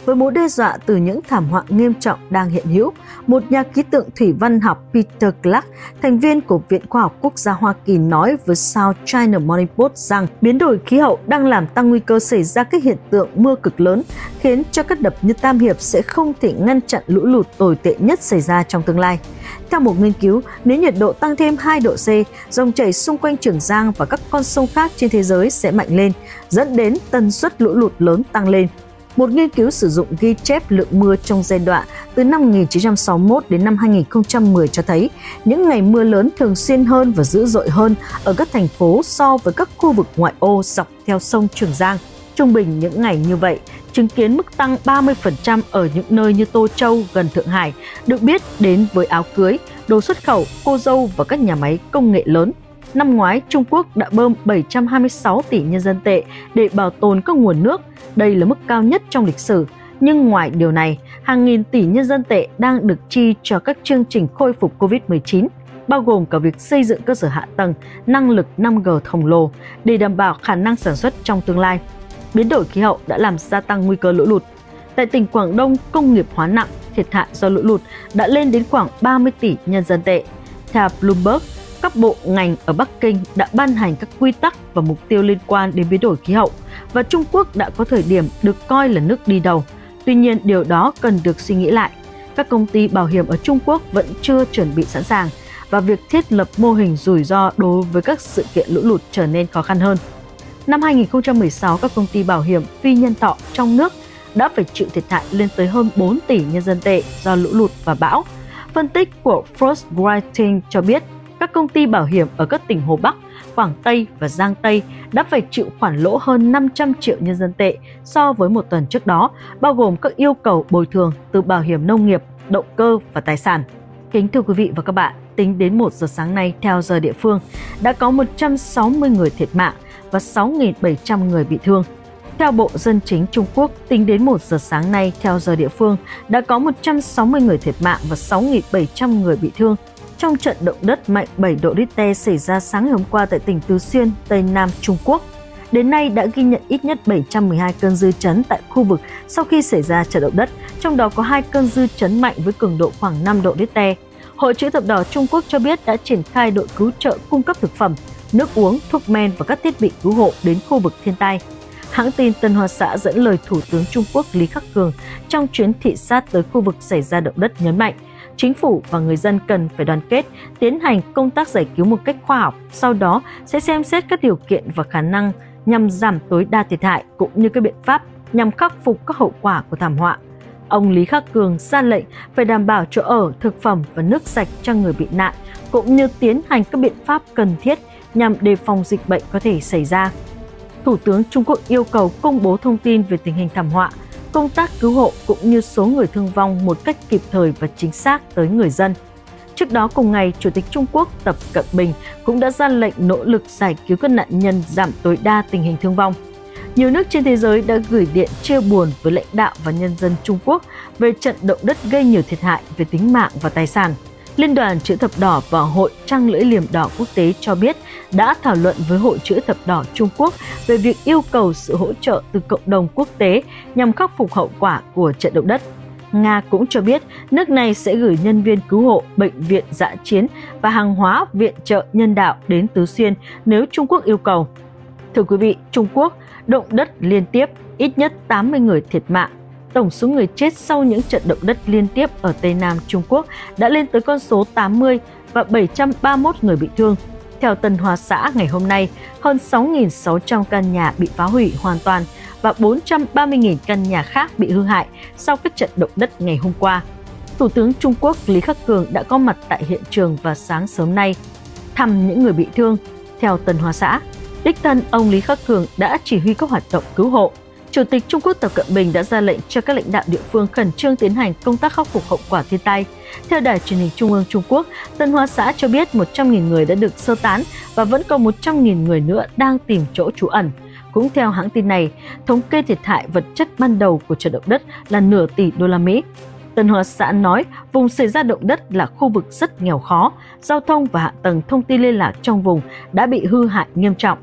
Với mối đe dọa từ những thảm họa nghiêm trọng đang hiện hữu, một nhà khí tượng thủy văn học Peter Clark, thành viên của Viện Khoa học Quốc gia Hoa Kỳ nói với South China Morning Post rằng biến đổi khí hậu đang làm tăng nguy cơ xảy ra các hiện tượng mưa cực lớn, khiến cho các đập như Tam Hiệp sẽ không thể ngăn chặn lũ lụt tồi tệ nhất xảy ra trong tương lai. Theo một nghiên cứu, nếu nhiệt độ tăng thêm hai độ C, dòng chảy xung quanh Trường Giang và các con sông khác trên thế giới sẽ mạnh lên, dẫn đến tần suất lũ lụt lớn tăng lên. Một nghiên cứu sử dụng ghi chép lượng mưa trong giai đoạn từ năm một nghìn chín trăm sáu mươi mốt đến năm hai nghìn không trăm mười cho thấy những ngày mưa lớn thường xuyên hơn và dữ dội hơn ở các thành phố so với các khu vực ngoại ô dọc theo sông Trường Giang. Trung bình những ngày như vậy, chứng kiến mức tăng ba mươi phần trăm ở những nơi như Tô Châu gần Thượng Hải, được biết đến với áo cưới, đồ xuất khẩu, cô dâu và các nhà máy công nghệ lớn. Năm ngoái, Trung Quốc đã bơm bảy trăm hai mươi sáu tỷ nhân dân tệ để bảo tồn các nguồn nước. Đây là mức cao nhất trong lịch sử. Nhưng ngoài điều này, hàng nghìn tỷ nhân dân tệ đang được chi cho các chương trình khôi phục covid mười chín, bao gồm cả việc xây dựng cơ sở hạ tầng, năng lực năm G khổng lồ để đảm bảo khả năng sản xuất trong tương lai. Biến đổi khí hậu đã làm gia tăng nguy cơ lũ lụt. Tại tỉnh Quảng Đông, công nghiệp hóa nặng, thiệt hại do lũ lụt đã lên đến khoảng ba mươi tỷ nhân dân tệ. Theo Bloomberg, các bộ ngành ở Bắc Kinh đã ban hành các quy tắc và mục tiêu liên quan đến biến đổi khí hậu, và Trung Quốc đã có thời điểm được coi là nước đi đầu. Tuy nhiên, điều đó cần được suy nghĩ lại. Các công ty bảo hiểm ở Trung Quốc vẫn chưa chuẩn bị sẵn sàng, và việc thiết lập mô hình rủi ro đối với các sự kiện lũ lụt trở nên khó khăn hơn. Năm hai nghìn không trăm mười sáu, các công ty bảo hiểm phi nhân thọ trong nước đã phải chịu thiệt hại lên tới hơn bốn tỷ nhân dân tệ do lũ lụt và bão. Phân tích của Frost Writing cho biết, các công ty bảo hiểm ở các tỉnh Hồ Bắc, Quảng Tây và Giang Tây đã phải chịu khoản lỗ hơn năm trăm triệu nhân dân tệ so với một tuần trước đó, bao gồm các yêu cầu bồi thường từ bảo hiểm nông nghiệp, động cơ và tài sản. Kính thưa quý vị và các bạn, tính đến một giờ sáng nay theo giờ địa phương, đã có một trăm sáu mươi người thiệt mạng và sáu nghìn bảy trăm người bị thương. Theo Bộ Dân chính Trung Quốc, tính đến một giờ sáng nay theo giờ địa phương, đã có một trăm sáu mươi người thiệt mạng và sáu nghìn bảy trăm người bị thương trong trận động đất mạnh bảy độ Richter xảy ra sáng ngày hôm qua tại tỉnh Tứ Xuyên, Tây Nam Trung Quốc. Đến nay đã ghi nhận ít nhất bảy trăm mười hai cơn dư chấn tại khu vực sau khi xảy ra trận động đất, trong đó có hai cơn dư chấn mạnh với cường độ khoảng năm độ Richter. Hội Chữ thập đỏ Trung Quốc cho biết đã triển khai đội cứu trợ cung cấp thực phẩm, nước uống, thuốc men và các thiết bị cứu hộ đến khu vực thiên tai. Hãng tin Tân Hoa Xã dẫn lời Thủ tướng Trung Quốc Lý Khắc Cường trong chuyến thị sát tới khu vực xảy ra động đất nhấn mạnh, chính phủ và người dân cần phải đoàn kết, tiến hành công tác giải cứu một cách khoa học, sau đó sẽ xem xét các điều kiện và khả năng nhằm giảm tối đa thiệt hại cũng như các biện pháp nhằm khắc phục các hậu quả của thảm họa. Ông Lý Khắc Cường ra lệnh phải đảm bảo chỗ ở, thực phẩm và nước sạch cho người bị nạn, cũng như tiến hành các biện pháp cần thiết nhằm đề phòng dịch bệnh có thể xảy ra. Thủ tướng Trung Quốc yêu cầu công bố thông tin về tình hình thảm họa, công tác cứu hộ cũng như số người thương vong một cách kịp thời và chính xác tới người dân. Trước đó cùng ngày, Chủ tịch Trung Quốc Tập Cận Bình cũng đã ra lệnh nỗ lực giải cứu các nạn nhân, giảm tối đa tình hình thương vong. Nhiều nước trên thế giới đã gửi điện chia buồn với lãnh đạo và nhân dân Trung Quốc về trận động đất gây nhiều thiệt hại về tính mạng và tài sản. Liên đoàn Chữ thập đỏ và Hội Trăng lưỡi liềm đỏ quốc tế cho biết đã thảo luận với Hội Chữ thập đỏ Trung Quốc về việc yêu cầu sự hỗ trợ từ cộng đồng quốc tế nhằm khắc phục hậu quả của trận động đất. Nga cũng cho biết nước này sẽ gửi nhân viên cứu hộ, bệnh viện dã chiến và hàng hóa viện trợ nhân đạo đến Tứ Xuyên nếu Trung Quốc yêu cầu. Thưa quý vị, Trung Quốc, động đất liên tiếp, ít nhất tám mươi người thiệt mạng. Tổng số người chết sau những trận động đất liên tiếp ở Tây Nam Trung Quốc đã lên tới con số tám mươi và bảy trăm ba mươi mốt người bị thương. Theo Tân Hoa Xã ngày hôm nay, hơn sáu nghìn sáu trăm căn nhà bị phá hủy hoàn toàn và bốn trăm ba mươi nghìn căn nhà khác bị hư hại sau các trận động đất ngày hôm qua. Thủ tướng Trung Quốc Lý Khắc Cường đã có mặt tại hiện trường vào sáng sớm nay, thăm những người bị thương. Theo Tân Hoa Xã, đích thân ông Lý Khắc Cường đã chỉ huy các hoạt động cứu hộ. Chủ tịch Trung Quốc Tập Cận Bình đã ra lệnh cho các lãnh đạo địa phương khẩn trương tiến hành công tác khắc phục hậu quả thiên tai. Theo Đài Truyền hình Trung ương Trung Quốc, Tân Hoa Xã cho biết một trăm nghìn người đã được sơ tán và vẫn còn một trăm nghìn người nữa đang tìm chỗ trú ẩn. Cũng theo hãng tin này, thống kê thiệt hại vật chất ban đầu của trận động đất là nửa tỷ đô la Mỹ. Tân Hoa Xã nói vùng xảy ra động đất là khu vực rất nghèo khó, giao thông và hạ tầng thông tin liên lạc trong vùng đã bị hư hại nghiêm trọng.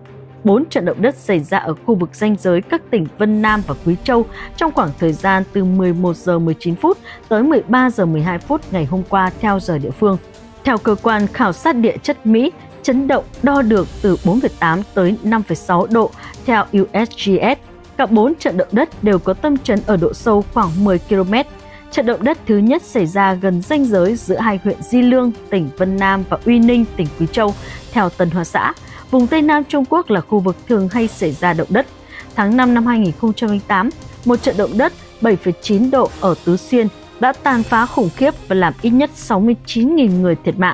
bốn trận động đất xảy ra ở khu vực ranh giới các tỉnh Vân Nam và Quý Châu trong khoảng thời gian từ mười một giờ mười chín phút tới mười ba giờ mười hai phút ngày hôm qua theo giờ địa phương. Theo cơ quan khảo sát địa chất Mỹ, chấn động đo được từ bốn phẩy tám tới năm phẩy sáu độ theo U S G S. Cả bốn trận động đất đều có tâm chấn ở độ sâu khoảng mười ki lô mét. Trận động đất thứ nhất xảy ra gần ranh giới giữa hai huyện Di Lương, tỉnh Vân Nam và Uy Ninh, tỉnh Quý Châu, theo Tân Hoa Xã. Vùng Tây Nam Trung Quốc là khu vực thường hay xảy ra động đất. Tháng năm năm hai nghìn không trăm lẻ tám, một trận động đất bảy phẩy chín độ ở Tứ Xuyên đã tàn phá khủng khiếp và làm ít nhất sáu mươi chín nghìn người thiệt mạng.